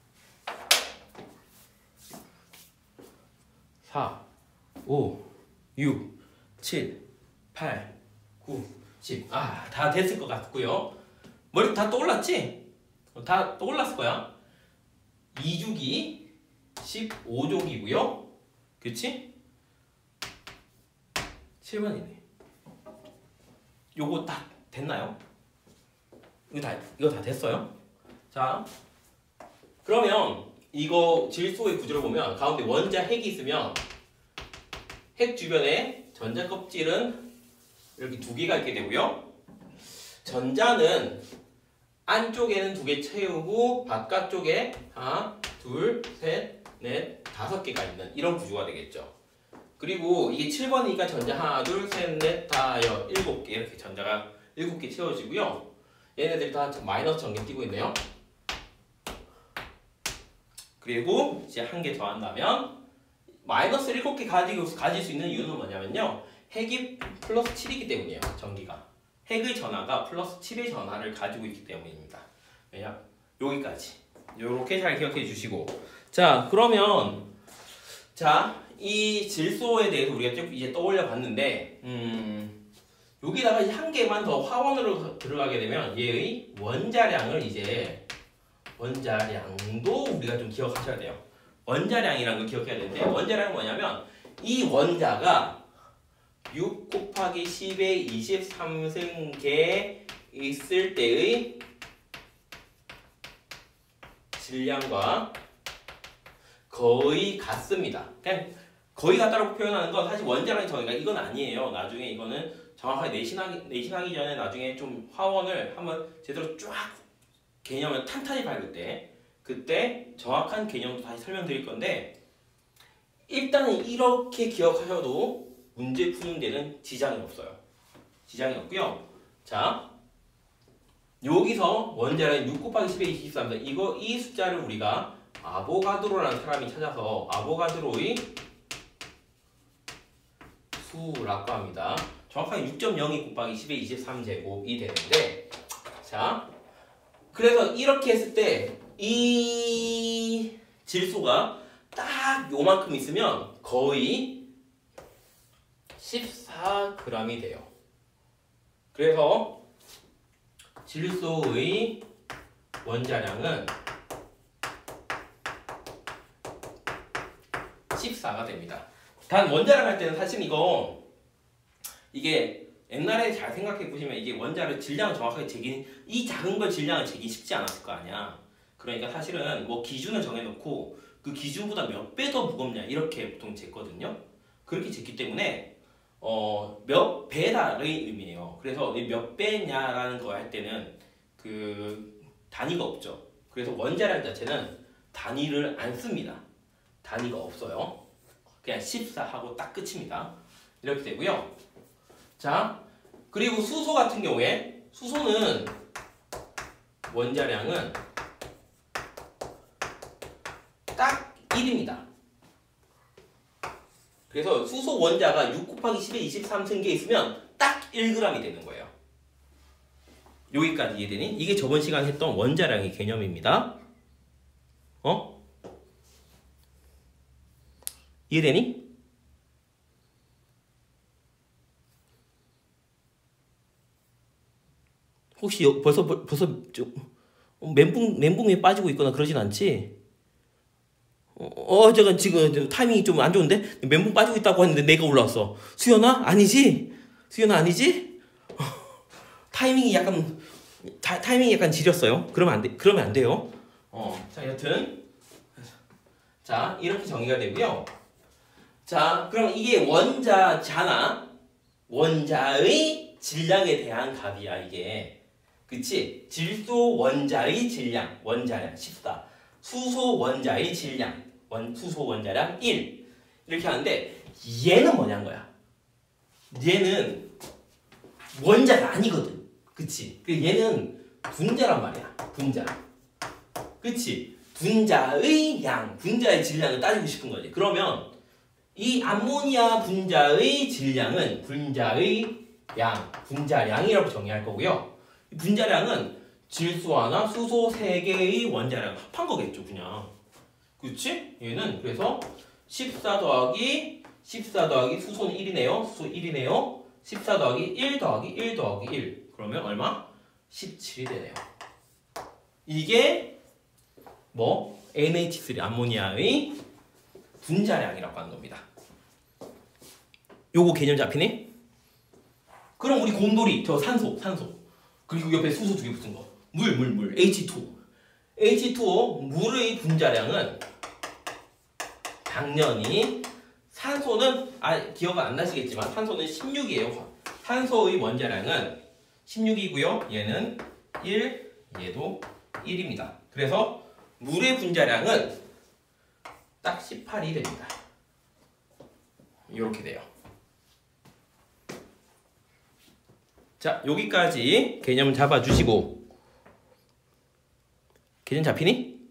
사, 오, 육, 칠, 팔, 구, 십. 아, 다 됐을 것 같고요. 머리 다 떠올랐지? 다 떠올랐을 거야. 이 주기 십오 족이고요. 그치? 칠 번이네. 요거 다 됐나요? 이거 다, 이거 다 됐어요? 자, 그러면 이거 질소의 구조를 보면 가운데 원자 핵이 있으면 핵 주변에 전자 껍질은 이렇게 두 개가 있게 되고요. 전자는 안쪽에는 두 개 채우고 바깥쪽에 하나, 둘, 셋, 넷, 다섯 개가 있는 이런 구조가 되겠죠. 그리고 이게 칠 번이니까 전자 하나, 둘, 셋, 넷, 다, 여, 일곱 개 이렇게 전자가 일곱 개 채워지고요. 얘네들이 다 마이너스 전개 띄고 있네요. 그리고 이제 한 개 더 한다면 마이너스 일곱 개 가지고 가질 수 있는 이유는 뭐냐면요. 핵이 플러스 칠이기 때문이에요. 전기가. 핵의 전하가 플러스 칠의 전하를 가지고 있기 때문입니다. 왜냐? 여기까지. 요렇게 잘 기억해 주시고. 자, 그러면 자, 이 질소에 대해서 우리가 쭉 이제 떠올려 봤는데 음, 여기다가 한 개만 더 화원으로 들어가게 되면 얘의 원자량을 이제 원자량도 우리가 좀 기억하셔야 돼요. 원자량이라는 걸 기억해야 되는데 원자량은 뭐냐면 이 원자가 육 곱하기 십의 이십삼 승계 있을 때의 질량과 거의 같습니다. 그냥 거의 같다고 표현하는 건 사실 원자량이 정의가 이건 아니에요. 나중에 이거는 정확하게 내신하기, 내신하기 전에 나중에 좀 화원을 한번 제대로 쫙 개념을 탄탄히 밟을 때 그때 정확한 개념도 다시 설명드릴 건데 일단은 이렇게 기억하셔도 문제 푸는 데는 지장이 없어요. 지장이 없고요. 자, 여기서 원자량이 육 곱하기 십의 이십삼 이거 이 숫자를 우리가 아보가드로라는 사람이 찾아서 아보가드로의 수라고 합니다. 정확하게 육 점 영이 곱하기 십의 이십삼 제곱이 되는데 자, 그래서 이렇게 했을 때 이 질소가 딱 요만큼 있으면 거의 십사 그램이 돼요. 그래서 질소의 원자량은 십사가 됩니다. 단 원자력 할 때는 사실 이거 이게 옛날에 잘 생각해 보시면 이게 원자력 질량을 정확하게 재기 이 작은 걸 질량을 재기 쉽지 않았을 거 아니야. 그러니까 사실은 뭐 기준을 정해놓고 그 기준보다 몇 배 더 무겁냐 이렇게 보통 쟀거든요. 그렇게 쟀기 때문에 어, 몇 배다의 의미예요. 그래서 이 몇 배냐라는 거 할 때는 그 단위가 없죠. 그래서 원자력 자체는 단위를 안 씁니다. 단위가 없어요. 그냥 십사 하고 딱 끝입니다. 이렇게 되고요. 자, 그리고 수소 같은 경우에 수소는 원자량은 딱 일입니다. 그래서 수소 원자가 육 곱하기 십에 이십삼 승계 있으면 딱 일 그램이 되는 거예요. 여기까지 이해되니? 이게 저번 시간에 했던 원자량의 개념입니다. 어? 이해되니? 혹시 여, 벌써 벌써 좀 멘붕 멘붕에 빠지고 있거나 그러진 않지? 어, 어 제가 지금 타이밍이 좀 안 좋은데 멘붕 빠지고 있다고 했는데 내가 올라왔어. 수연아 아니지? 수연아 아니지? 어, 타이밍이 약간 타, 타이밍이 약간 지렸어요. 그러면 안 돼. 그러면 안 돼요. 어, 자 여튼 자 이렇게 정의가 되고요. 자 그럼 이게 원자잖아. 원자의 질량에 대한 값이야 이게. 그치? 질소 원자의 질량, 원자량 십사. 수소 원자의 질량, 원, 수소 원자량 일. 이렇게 하는데 얘는 뭐냐는 거야. 얘는 원자가 아니거든. 그치? 얘는 분자란 말이야. 분자. 그치? 분자의 양, 분자의 질량을 따지고 싶은 거지. 그러면 이 암모니아 분자의 질량은 분자의 양, 분자량이라고 정의할 거고요. 분자량은 질소 하나, 수소 세 개의 원자량 합한 거겠죠, 그냥. 그치? 얘는 그래서 십사 더하기 십사 더하기 수소는 일이네요. 수소 일이네요. 십사 더하기 일 더하기 일 더하기 일. 그러면 얼마? 십칠이 되네요. 이게 뭐 엔에이치 쓰리 암모니아의 분자량이라고 하는 겁니다. 요거 개념 잡히네? 그럼 우리 곰돌이 저 산소, 산소. 그리고 옆에 수소 두 개 붙은 거. 물, 물, 물. 에이치 투 오. 에이치 투 오 물의 분자량은 당연히 산소는 아 기억 안 나시겠지만 산소는 십육이에요. 산소의 원자량은 십육이고요. 얘는 일, 얘도 일입니다. 그래서 물의 분자량은 딱 십팔이 됩니다. 이렇게 돼요. 자, 여기까지 개념 잡아주시고 개념 잡히니?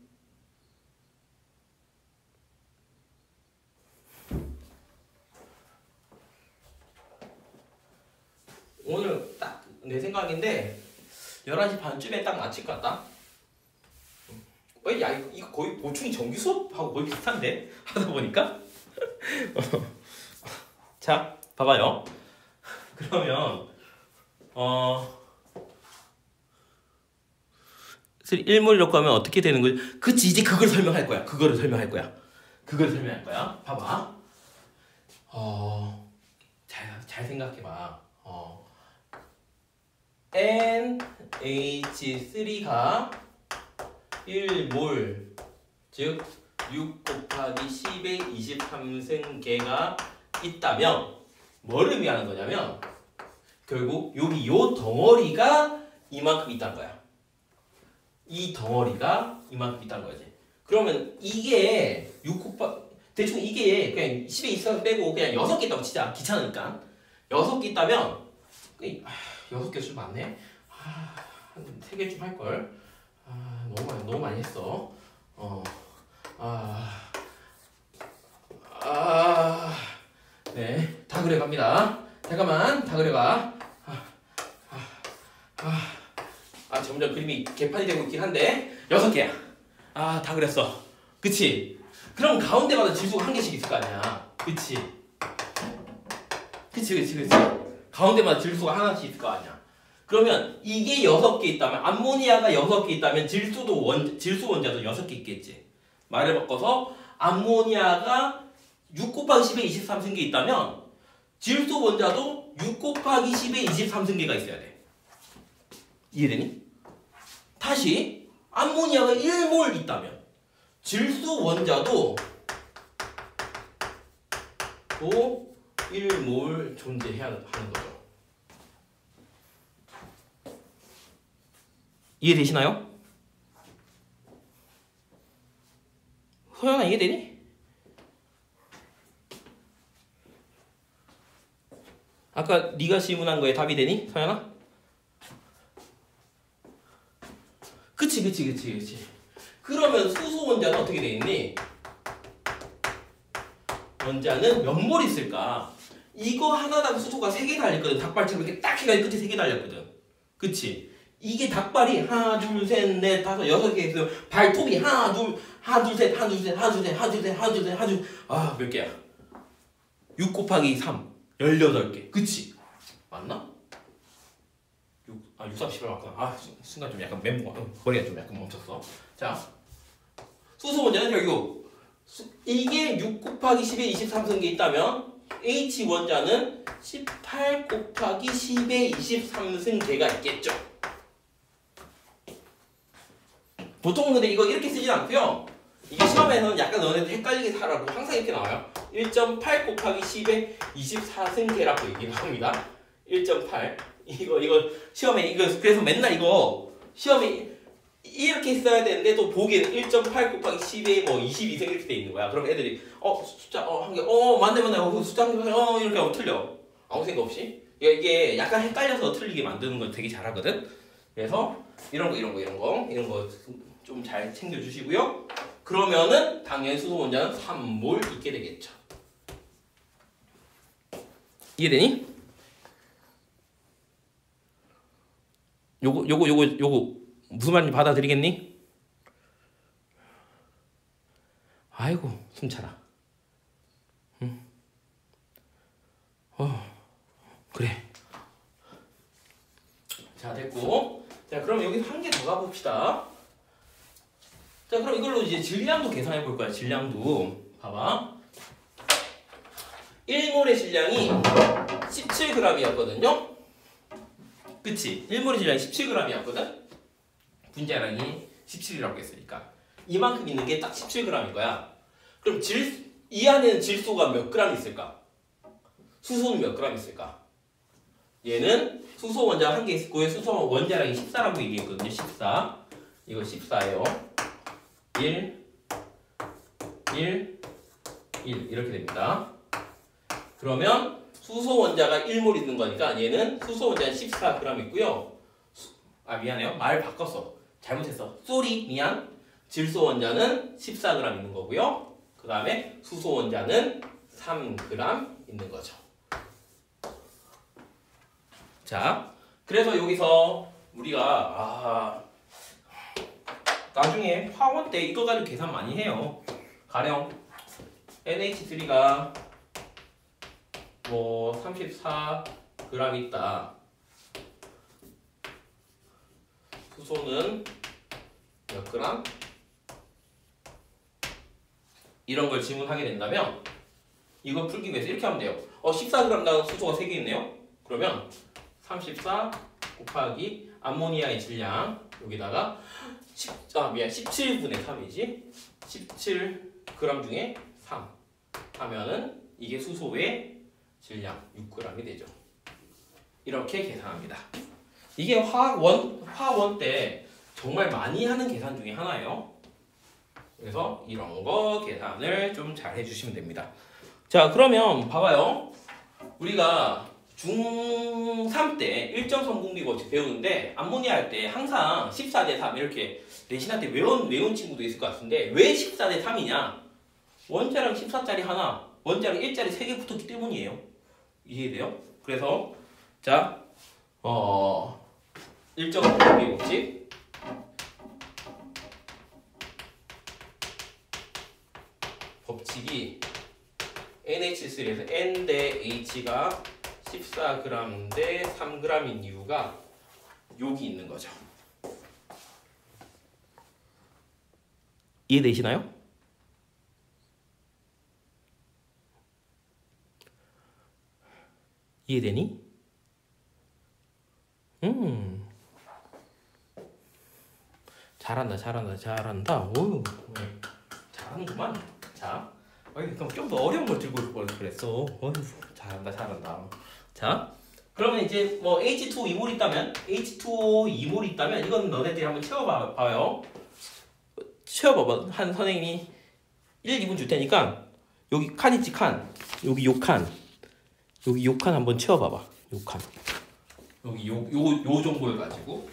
오늘 딱 내 생각인데 열한 시 반쯤에 딱 마칠 것 같다. 어, 야, 이거 거의 보충 정규 수업하고 거의 비슷한데? 하다 보니까? 자, 봐봐요. 그러면 어... 일몰이라고 하면 어떻게 되는 거지? 그치, 이제 그걸 설명할 거야. 그거를 설명할 거야. 그걸 설명할 거야. 봐봐. 어... 잘, 잘 생각해봐. 어... 엔 에이치 쓰리가 일 몰, 즉 육 곱하기 십에 이십삼 승계가 있다면 뭘 의미하는 거냐면 결국 여기 요 덩어리가 이만큼 있다는 거야. 이 덩어리가 이만큼 있다는 거지. 그러면 이게 육 곱하기 대충 이게 그냥 십에 이십삼 빼고 그냥 여섯 개 있다고 치자. 귀찮으니까. 여섯 개 있다면 여섯 개 좀 많네. 아, 한 세 개쯤 할 걸. 아, 너무 많이 너무 많이 했어. 어. 아. 아. 네. 다 그려 갑니다. 잠깐만. 다 그려 가. 아. 아. 아. 아, 점점 그림이 개판이 되고 있긴 한데 여섯 개야. 아, 다 그렸어. 그치? 그럼 가운데마다 질소가 한 개씩 있을 거 아니야. 그치? 그치, 그치, 그치. 가운데마다 질소가 하나씩 있을 거 아니야. 그러면 이게 여섯 개 있다면 암모니아가 여섯 개 있다면 질소도 원 질소 원자도 여섯 개 있겠지. 말을 바꿔서 암모니아가 육 곱하기 십에 이십삼 승계 있다면 질소 원자도 육 곱하기 십에 이십삼 승계가 있어야 돼. 이해되니? 다시 암모니아가 일 몰 있다면 질소 원자도 또 일 몰 존재해야 하는 거죠. 이해되시나요? 소연아 이해되니? 아까 네가 질문한 거에 답이 되니? 소연아? 그치 그치 그치 그치. 그러면 수소 원자는 어떻게 돼 있니? 원자는 몇 몰 있을까? 이거 하나당 수소가 세 개 달렸거든. 닭발처럼 이렇게 딱 해가지고 끝에 세 개 달렸거든. 그치? 이게 닭발이 하나 둘 셋 넷 다섯 여섯 개 있으면 발톱이 하나 둘 하나 둘 셋 하나 둘 셋 하나 둘 셋 하나 둘 셋 하나 둘 셋 하나 둘 아 몇 개야? 육 곱하기 삼 열여덟 개. 그치? 맞나? 육, 아 육, 삼, 십을 맞구나. 아 순간 좀 약간 멘붕 머리가 좀 약간 멈췄어. 자 수소 원자는 결국 이게 육 곱하기 십에 이십삼 승계 있다면 H 원자는 십팔 곱하기 십에 이십삼 승계가 있겠죠. 보통은 근데 이거 이렇게 쓰진 않고요. 이게 시험에서는 약간 너네들 헷갈리게 하라고 항상 이렇게 나와요. 일 점 팔 곱하기 십에 이십사 승계라고 얘기를 합니다. 일 점 팔 이거 이거 시험에 이거 그래서 맨날 이거 시험에 이렇게 써야 되는데 또 보기에는 일 점 팔 곱하기 십에 뭐 이십이 승 이렇게 돼 있는 거야. 그럼 애들이 어 숫자 어 한 개 어 맞네 맞네 어 숫자 한 개 어 이렇게 하면 틀려. 아무 생각 없이. 이게 약간 헷갈려서 틀리게 만드는 걸 되게 잘하거든. 그래서 이런 거 이런 거 이런 거 이런 거 좀 잘 챙겨 주시고요. 그러면은 당연히 수소 원자는 삼 몰 있게 되겠죠. 이해되니? 요거 요거 요거 요거 무슨 말인지 받아들이겠니? 아이고 숨 차라. 응. 어 그래. 자 됐고. 자 그럼 여기 한 개 더 가봅시다. 자 그럼 이걸로 이제 질량도 계산해 볼 거야. 질량도 봐봐. 일 몰의 질량이 십칠 그램이었거든요. 그치? 일 몰의 질량이 십칠 그램이었거든. 분자량이 십칠이라고 했으니까 이만큼 있는 게 딱 십칠 그램인 거야. 그럼 질, 이 안에는 질소가 몇 그램 있을까? 수소는 몇 그램 있을까? 얘는 수소 원자 한 개 있고 수소 원자량이 십사라고 얘기했거든요. 십사. 이거 십사예요. 일, 일, 일 이렇게 됩니다. 그러면 수소 원자가 일 몰 있는 거니까 얘는 수소 원자는 십사 그램 있고요. 아 미안해요. 말 바꿨어. 잘못했어. 쏘리 미안. 질소 원자는 십사 그램 있는 거고요. 그 다음에 수소 원자는 삼 그램 있는 거죠. 자, 그래서 여기서 우리가 아 나중에 화원 때 이거 가지고 계산 많이 해요. 가령 엔 에이치 쓰리가 뭐 삼십사 그램 있다. 수소는 몇 그램? 이런 걸 질문하게 된다면 이거 풀기 위해서 이렇게 하면 돼요. 어 십사 그램 당 수소가 세 개 있네요. 그러면 삼십사 곱하기 암모니아의 질량 여기다가 십, 아 미안 십칠분의 삼이지. 십칠 그램 중에 삼 하면은 이게 수소의 질량 육 그램이 되죠. 이렇게 계산합니다. 이게 화학원, 화학원 때 정말 많이 하는 계산 중에 하나예요. 그래서 이런 거 계산을 좀 잘 해주시면 됩니다. 자 그러면 봐봐요. 우리가 중삼 때 일정성 공비 법칙 배우는데 암모니아 할 때 항상 십사 대 삼 이렇게 내신할 때 외운, 외운 친구도 있을 것 같은데 왜 십사 대 삼이냐? 원자량 십사짜리 하나, 원자량 일짜리 세 개 붙었기 때문이에요. 이해돼요? 그래서 자 어, 일정성 공비 법칙 법칙이 엔 에이치 쓰리에서 N 대 H가 십사 그램 대 삼 그램인 이유가 여기 있는 거죠. 이해되시나요? 이해되니? 음. 잘한다, 잘한다, 잘한다. 오, 잘하는구만. 자, 어이, 그럼 좀 더 어려운 걸 들고 올 걸 그랬어. 어이, 잘한다, 잘한다. 자, 그러면 이제 뭐 에이치 투 오 이몰 있다면, 에이치 투 오 이몰 있다면 이건 너네들이 한번 채워봐요. 채워봐봐. 한 선생님이 일, 이 분 줄 테니까 여기 칸 있지, 칸. 여기 요 칸. 여기 요 칸 한번 채워봐봐. 요 칸. 여기 요, 요, 요 정보를 가지고.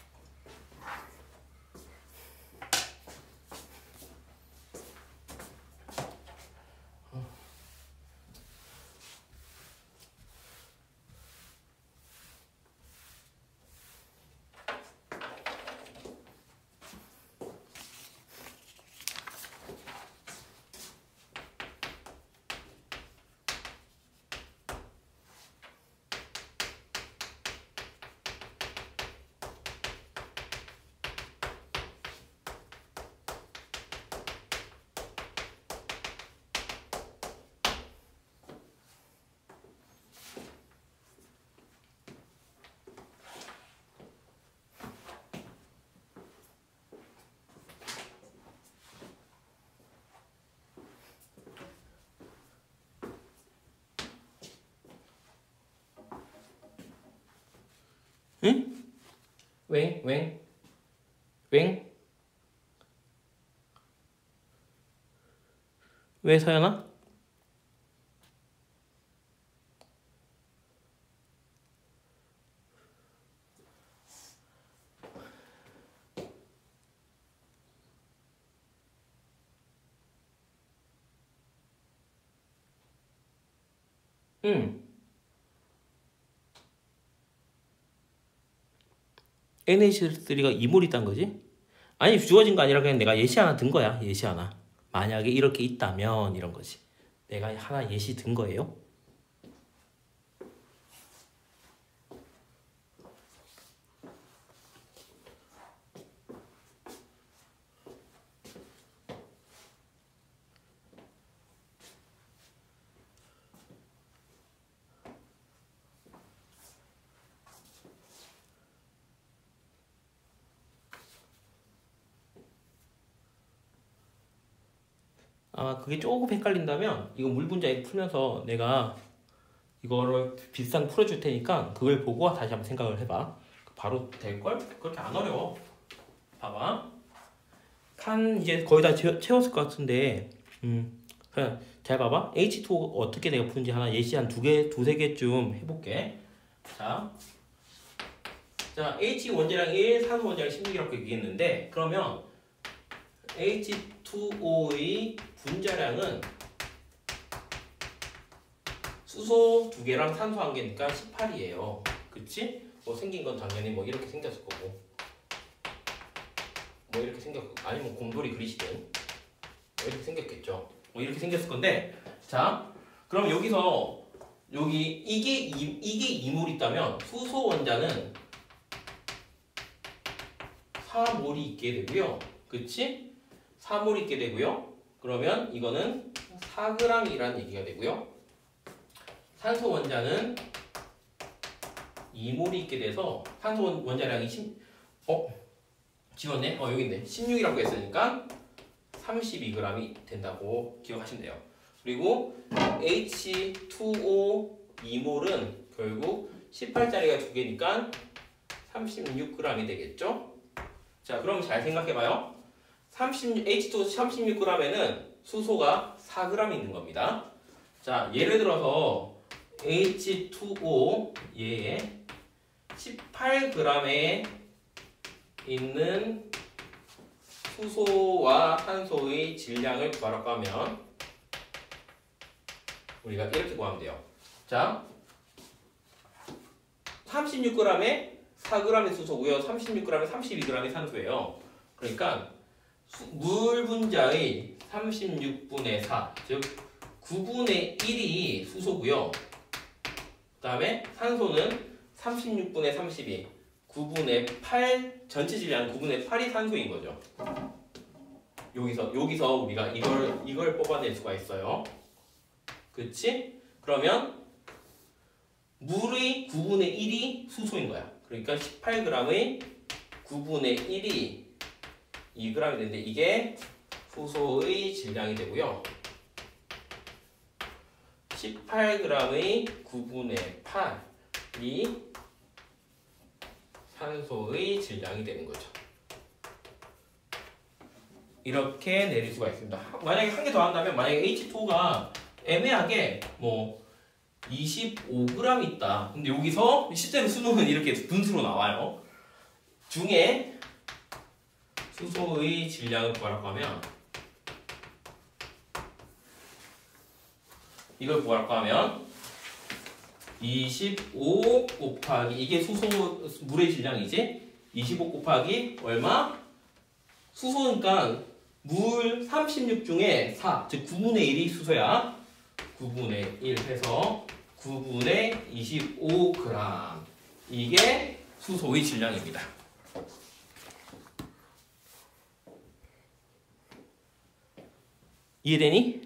응? 웽, 웽, 웽. 왜 서연아? 응. 엔에이치 쓰리가 이몰 있단 거지? 아니, 주어진 거 아니라 그냥 내가 예시 하나 든 거야. 예시 하나. 만약에 이렇게 있다면 이런 거지. 내가 하나 예시 든 거예요. 아, 그게 조금 헷갈린다면 이거 물분자에 풀면서 내가 이거를 비슷한 풀어줄 테니까 그걸 보고 다시 한번 생각을 해봐. 바로 될걸? 그렇게 안 어려워. 봐봐. 칸 이제 거의 다 채- 채웠을 것 같은데 음, 그냥 잘 봐봐. 에이치 투 오 어떻게 내가 푸는지 하나 예시 한 두 개, 두세 개쯤 해볼게. 자, 자 H 원자량 일, 산소 원자량 십육이라고 얘기했는데 그러면 에이치 투 오의 분자량은 수소 두 개랑 산소 한 개니까 십팔이에요. 그치? 뭐 생긴 건 당연히 뭐 이렇게 생겼을 거고 뭐 이렇게 생겼고 아니면 곰돌이 그리시든 뭐 이렇게 생겼겠죠. 뭐 이렇게 생겼을 건데 자 그럼 여기서 여기 이게 이, 이게 이몰 있다면 수소 원자는 사 몰이 있게 되고요. 그치? 사 몰 있게 되고요. 그러면 이거는 사 그램이라는 얘기가 되고요. 산소 원자는 이 몰이 있게 돼서 산소 원자량이 십, 어? 지웠네? 어 여기 있네. 십육이라고 했으니까 삼십이 그램이 된다고 기억하시면 돼요. 그리고 에이치 투 오 이 몰은 결국 십팔짜리가 두 개니까 삼십육 그램이 되겠죠? 자, 그럼 잘 생각해봐요. 에이치 투 오 삼십육 그램에는 수소가 사 그램 있는 겁니다. 자, 예를 들어서 에이치 투 오 얘에 십팔 그램에 있는 수소와 산소의 질량을 구하라고 하면 우리가 이렇게 구하면 돼요. 자, 삼십육 그램에 사 그램의 수소고요. 삼십육 그램에 삼십이 그램의 산소예요. 그러니까 물 분자의 삼십육분의 사, 즉 구분의 일이 수소고요. 그 다음에 산소는 삼십육분의 삼십이, 구분의 팔, 전체 질량 구분의 팔이 산소인 거죠. 여기서 여기서 우리가 이걸 이걸 뽑아낼 수가 있어요. 그치? 그러면 물의 구분의 일이 수소인 거야. 그러니까 십팔 그램의 구분의 일이 이 그램이 되는데 이게 수소의 질량이 되고요. 십팔 그램의 구분의 팔이 산소의 질량이 되는 거죠. 이렇게 내릴 수가 있습니다. 만약에 한 개 더 한다면 만약에 에이치 투오가 애매하게 뭐 이십오 그램 있다. 근데 여기서 실제로 수능은 이렇게 분수로 나와요. 중에 수소의 질량을 구하라고 하면 이걸 구하라고 하면 이십오 곱하기 이게 수소 물의 질량이지. 이십오 곱하기 얼마? 수소니까 물 삼십육 중에 사, 즉 구분의 일이 수소야. 구분의 일 해서 구분의 이십오 그램. 이게 수소의 질량입니다. 이해되니?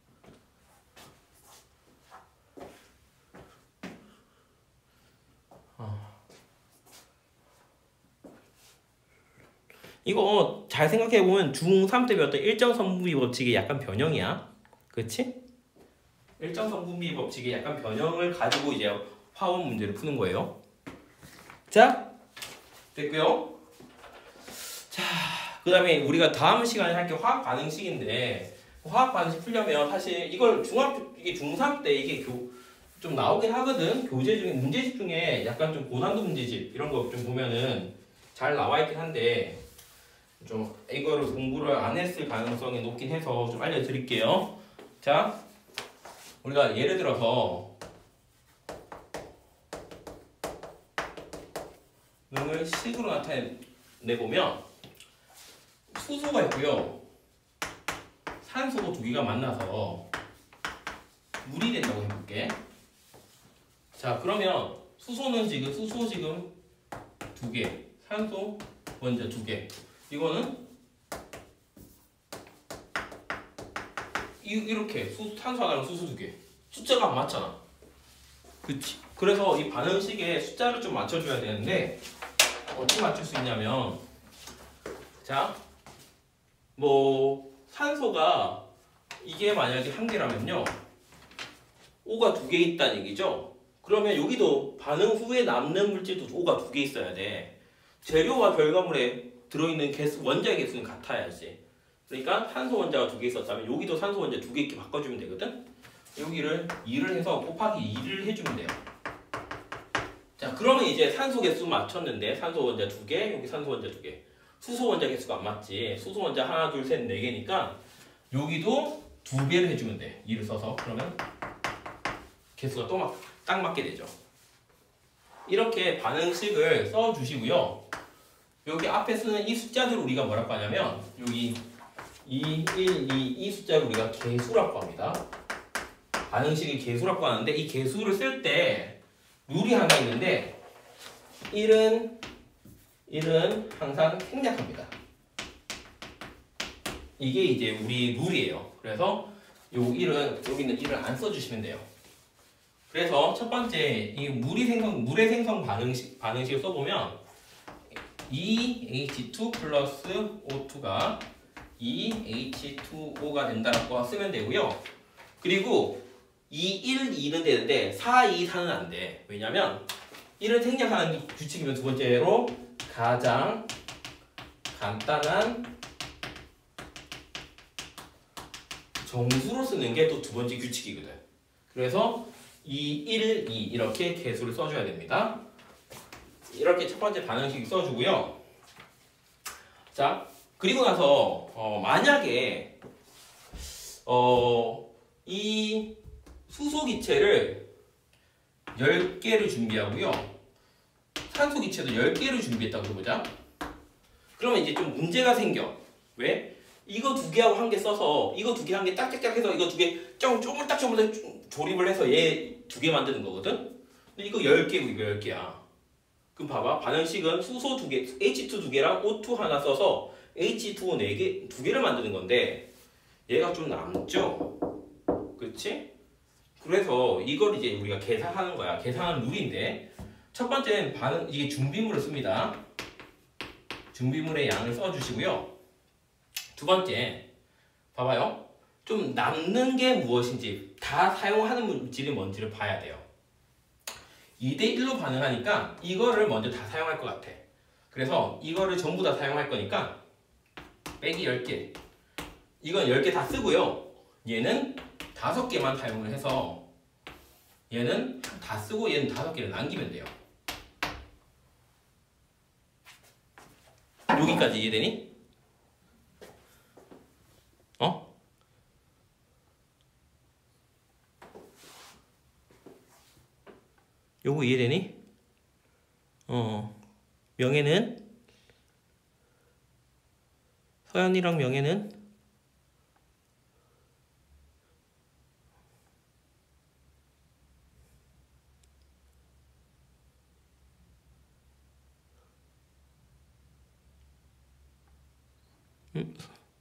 이거 잘 생각해보면 중삼 때 배웠던 일정성분비 법칙의 약간 변형이야. 그치? 일정성분비 법칙의 약간 변형을 가지고 이제 화원 문제를 푸는 거예요. 자, 됐고요. 자, 그 다음에 우리가 다음 시간에 할 게 화학 반응식인데 화학 반응식 풀려면 사실 이걸 중학교, 이게 중삼 때 이게 교, 좀 나오긴 하거든. 교재 중에, 문제집 중에 약간 좀 고난도 문제집 이런 거 좀 보면은 잘 나와 있긴 한데 좀 이거를 공부를 안 했을 가능성이 높긴 해서 좀 알려드릴게요. 자, 우리가 예를 들어서 능을 식으로 나타내보면 수소가 있고요. 산소 두 개가 만나서 물이 된다고 해볼게. 자, 그러면 수소는 지금 수소 지금 두 개, 산소 원자 두 개. 이거는 이, 이렇게 수, 탄소 하나랑 수소 두 개. 숫자가 안 맞잖아. 그치? 그래서 이 반응식에 숫자를 좀 맞춰줘야 되는데 어떻게 맞출 수 있냐면 자, 뭐 산소가 이게 만약에 한 개라면요 O가 두 개 있다는 얘기죠. 그러면 여기도 반응 후에 남는 물질도 O가 두 개 있어야 돼. 재료와 결과물에 들어있는 개수, 원자의 개수는 같아야지. 그러니까 산소 원자가 두 개 있었다면 여기도 산소 원자 두 개 이렇게 바꿔주면 되거든. 여기를 이를 해서 곱하기 이를 해주면 돼요. 자, 그러면 이제 산소 개수 맞췄는데 산소 원자 두 개, 여기 산소 원자 두 개. 수소 원자 개수가 안 맞지. 수소 원자 하나, 둘, 셋, 네 개니까 여기도 두 배를 해주면 돼. 이를 써서. 그러면 개수가 또 막, 딱 맞게 되죠. 이렇게 반응식을 써주시고요. 여기 앞에 쓰는 이 숫자들을 우리가 뭐라고 하냐면 여기 이, 일, 이, 이 숫자를 우리가 개수라고 합니다. 반응식을 개수라고 하는데 이 개수를 쓸 때 룰이 하나 있는데 일은 일은 항상 생략합니다. 이게 이제 우리 룰이에요. 그래서 요 일은 여기는 일을 안 써주시면 돼요. 그래서 첫 번째 이 물이 생성 물의 생성 반응식 반응식을 써보면 이 에이치 투 플러스 오 투가 이 에이치 투 오가 된다라고 쓰면 되고요. 그리고 이, 일, 이는 되는데 사, 이, 사는 안 돼. 왜냐면 일을 생략하는 규칙이면 두 번째로 가장 간단한 정수로 쓰는 게 또 두 번째 규칙이거든. 그래서 이, 일, 이 이렇게 개수를 써줘야 됩니다. 이렇게 첫 번째 반응식 써주고요. 자, 그리고 나서 어, 만약에 어, 이 수소 기체를 열 개를 준비하고요. 산소 기체도 열 개를 준비했다고 해보자. 그러면 이제 좀 문제가 생겨. 왜? 이거 두 개하고 한 개 써서 이거 두 개 한 개 딱딱딱 해서 이거 두 개 쪼물딱 쪼물딱 조립을 해서 얘 두 개 만드는 거거든? 근데 이거 열 개고 이거 열 개야. 그럼 봐봐. 반응식은 수소 두 개, 에이치 투 두 개랑 오 투 하나 써서 에이치 투 오 네 개, 두 개를 만드는 건데 얘가 좀 남죠? 그치? 그래서 이걸 이제 우리가 계산하는 거야. 계산하는 룰인데 첫 번째는 반응 이게 준비물을 씁니다. 준비물의 양을 써주시고요. 두 번째 봐봐요. 좀 남는 게 무엇인지 다 사용하는 물질이 뭔지를 봐야 돼요. 이 대 일로 반응하니까 이거를 먼저 다 사용할 것 같아. 그래서 이거를 전부 다 사용할 거니까 빼기 열 개. 이건 열 개 다 쓰고요. 얘는 다섯 개만 사용을 해서 얘는 다 쓰고 얘는 다섯 개를 남기면 돼요. 여기까지 이해되니? 어? 요거 이해되니? 어. 명예는? 서연이랑 명예는? 음.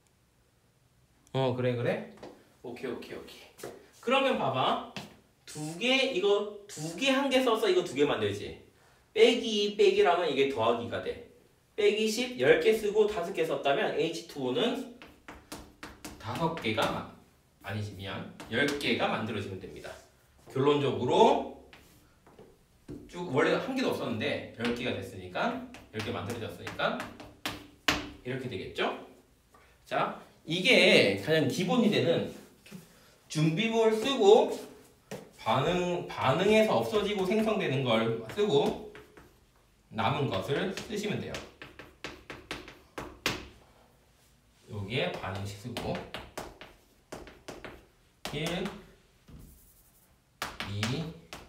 어 그래 그래? 오케이 오케이 오케이. 그러면 봐봐. 두 개 이거 두 개 한 개 써서 이거 두 개 만들지. 빼기 빼기라면 이게 더하기가 돼. 빼기 십, 열 개 쓰고 다섯 개 썼다면 에이치 투 오는 다섯 개가 아니지 미안 열 개가 만들어지면 됩니다. 결론적으로 쭉 원래 한 개도 없었는데 열 개가 됐으니까 열 개 만들어졌으니까 이렇게 되겠죠? 자, 이게 가장 기본이 되는 준비물 쓰고 반응, 반응에서 없어지고 생성되는 걸 쓰고 남은 것을 쓰시면 돼요. 여기에 반응식 쓰고 일, 이,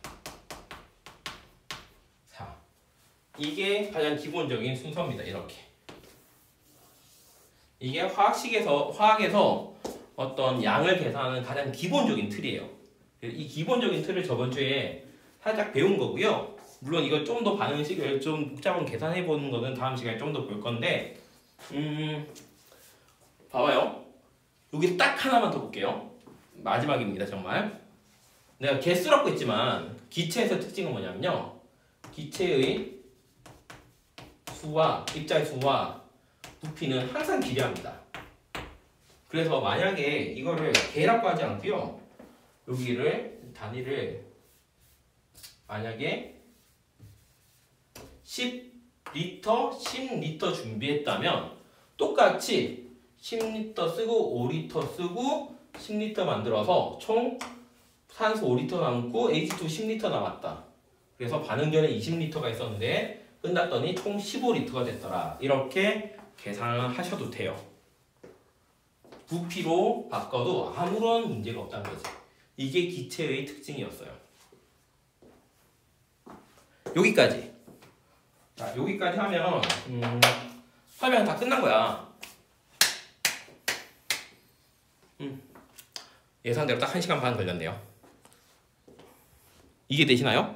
사 이게 가장 기본적인 순서입니다. 이렇게 이게 화학식에서 화학에서 어떤 양을 계산하는 가장 기본적인 틀이에요. 이 기본적인 틀을 저번 주에 살짝 배운 거고요. 물론 이거 좀 더 반응식을 좀 복잡한 계산해 보는 거는 다음 시간에 좀 더 볼 건데, 음, 봐봐요. 여기 딱 하나만 더 볼게요. 마지막입니다, 정말. 내가 개수라고 했지만 기체에서 특징은 뭐냐면요. 기체의 수와 입자의 수와 부피는 항상 비례합니다. 그래서 만약에 이거를 개라고 하지 않고요. 여기를 단위를 만약에 십 리터, 십 리터 준비했다면 똑같이 십 리터 쓰고 오 리터 쓰고 십 리터 만들어서 총 산소 오 리터 남고 에이치 투 십 리터 남았다. 그래서 반응전에 이십 리터가 있었는데 끝났더니 총 십오 리터가 됐더라. 이렇게 계산을 하셔도 돼요. 부피로 바꿔도 아무런 문제가 없다는 거지. 이게 기체의 특징이었어요. 여기까지. 자, 여기까지 하면 음, 설명 다 끝난 거야. 음, 예상대로 딱 한 시간 반 걸렸네요. 이게 되시나요?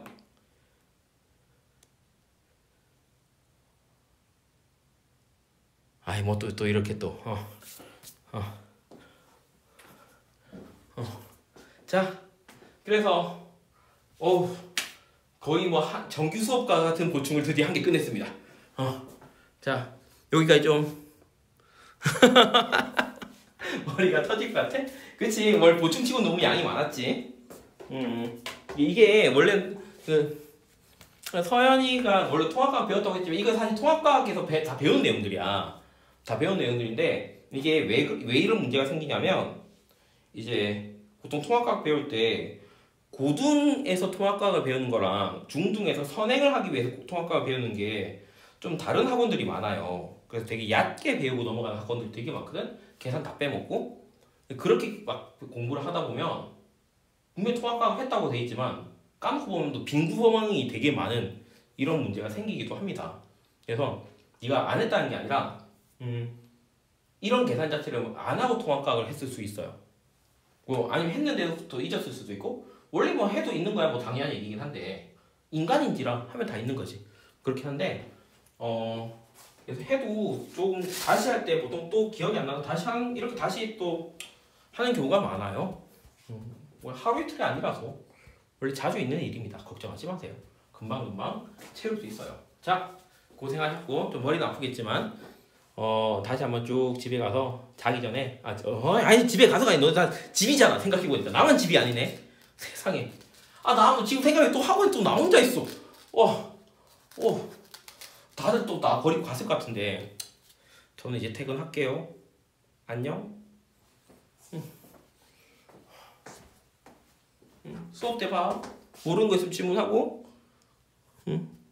아이 뭐 또 또 이렇게 또 어, 어, 어. 자, 그래서 어우 거의 뭐 한, 정규 수업과 같은 보충을 드디어 한 개 끝냈습니다. 어, 자 여기까지 좀 머리가 터질 것 같아? 그치? 뭘 보충치고 너무 양이 많았지. 음, 이게 원래 그 서연이가 원래 통합과학 배웠다고 했지만 이거 사실 통합과학에서 배, 다 배운 내용들이야. 다 배운 내용들인데 이게 왜, 왜 이런 문제가 생기냐면 이제 보통 통합과학 배울 때 고등에서 통합과학을 배우는 거랑 중등에서 선행을 하기 위해서 통합과학을 배우는 게 좀 다른 학원들이 많아요. 그래서 되게 얕게 배우고 넘어가는 학원들이 되게 많거든. 계산 다 빼먹고 그렇게 막 공부를 하다 보면 분명히 통합과학 했다고 돼 있지만 까놓고 보면 또 빈구멍이 되게 많은 이런 문제가 생기기도 합니다. 그래서 네가 안 했다는 게 아니라 음, 이런 계산 자체를 안 하고 통합과학을 했을 수 있어요. 뭐 아니면 했는데도 잊었을 수도 있고 원래 뭐 해도 있는 거야 뭐 당연한 얘기긴 한데 인간인지라 하면 다 있는 거지. 그렇긴 한데 어 그래서 해도 조금 다시 할 때 보통 또 기억이 안 나서 다시 한 이렇게 다시 또 하는 경우가 많아요. 음, 뭐 하루 이틀이 아니라서 원래 자주 있는 일입니다. 걱정하지 마세요. 금방금방 채울 수 있어요. 자, 고생하셨고 좀 머리는 아프겠지만 어 다시 한번 쭉 집에 가서 자기 전에 아 어, 아니 집에 가서가 아니 너 다 집이잖아. 생각해보니까 나만 집이 아니네. 세상에. 아 나 지금 생각해 또 학원 또 나 혼자 있어. 어, 어 다들 또 나 버리고 갔을 것 같은데 저는 이제 퇴근할게요. 안녕. 응. 응. 수업 때 봐. 모르는 거 있으면 질문하고. 응.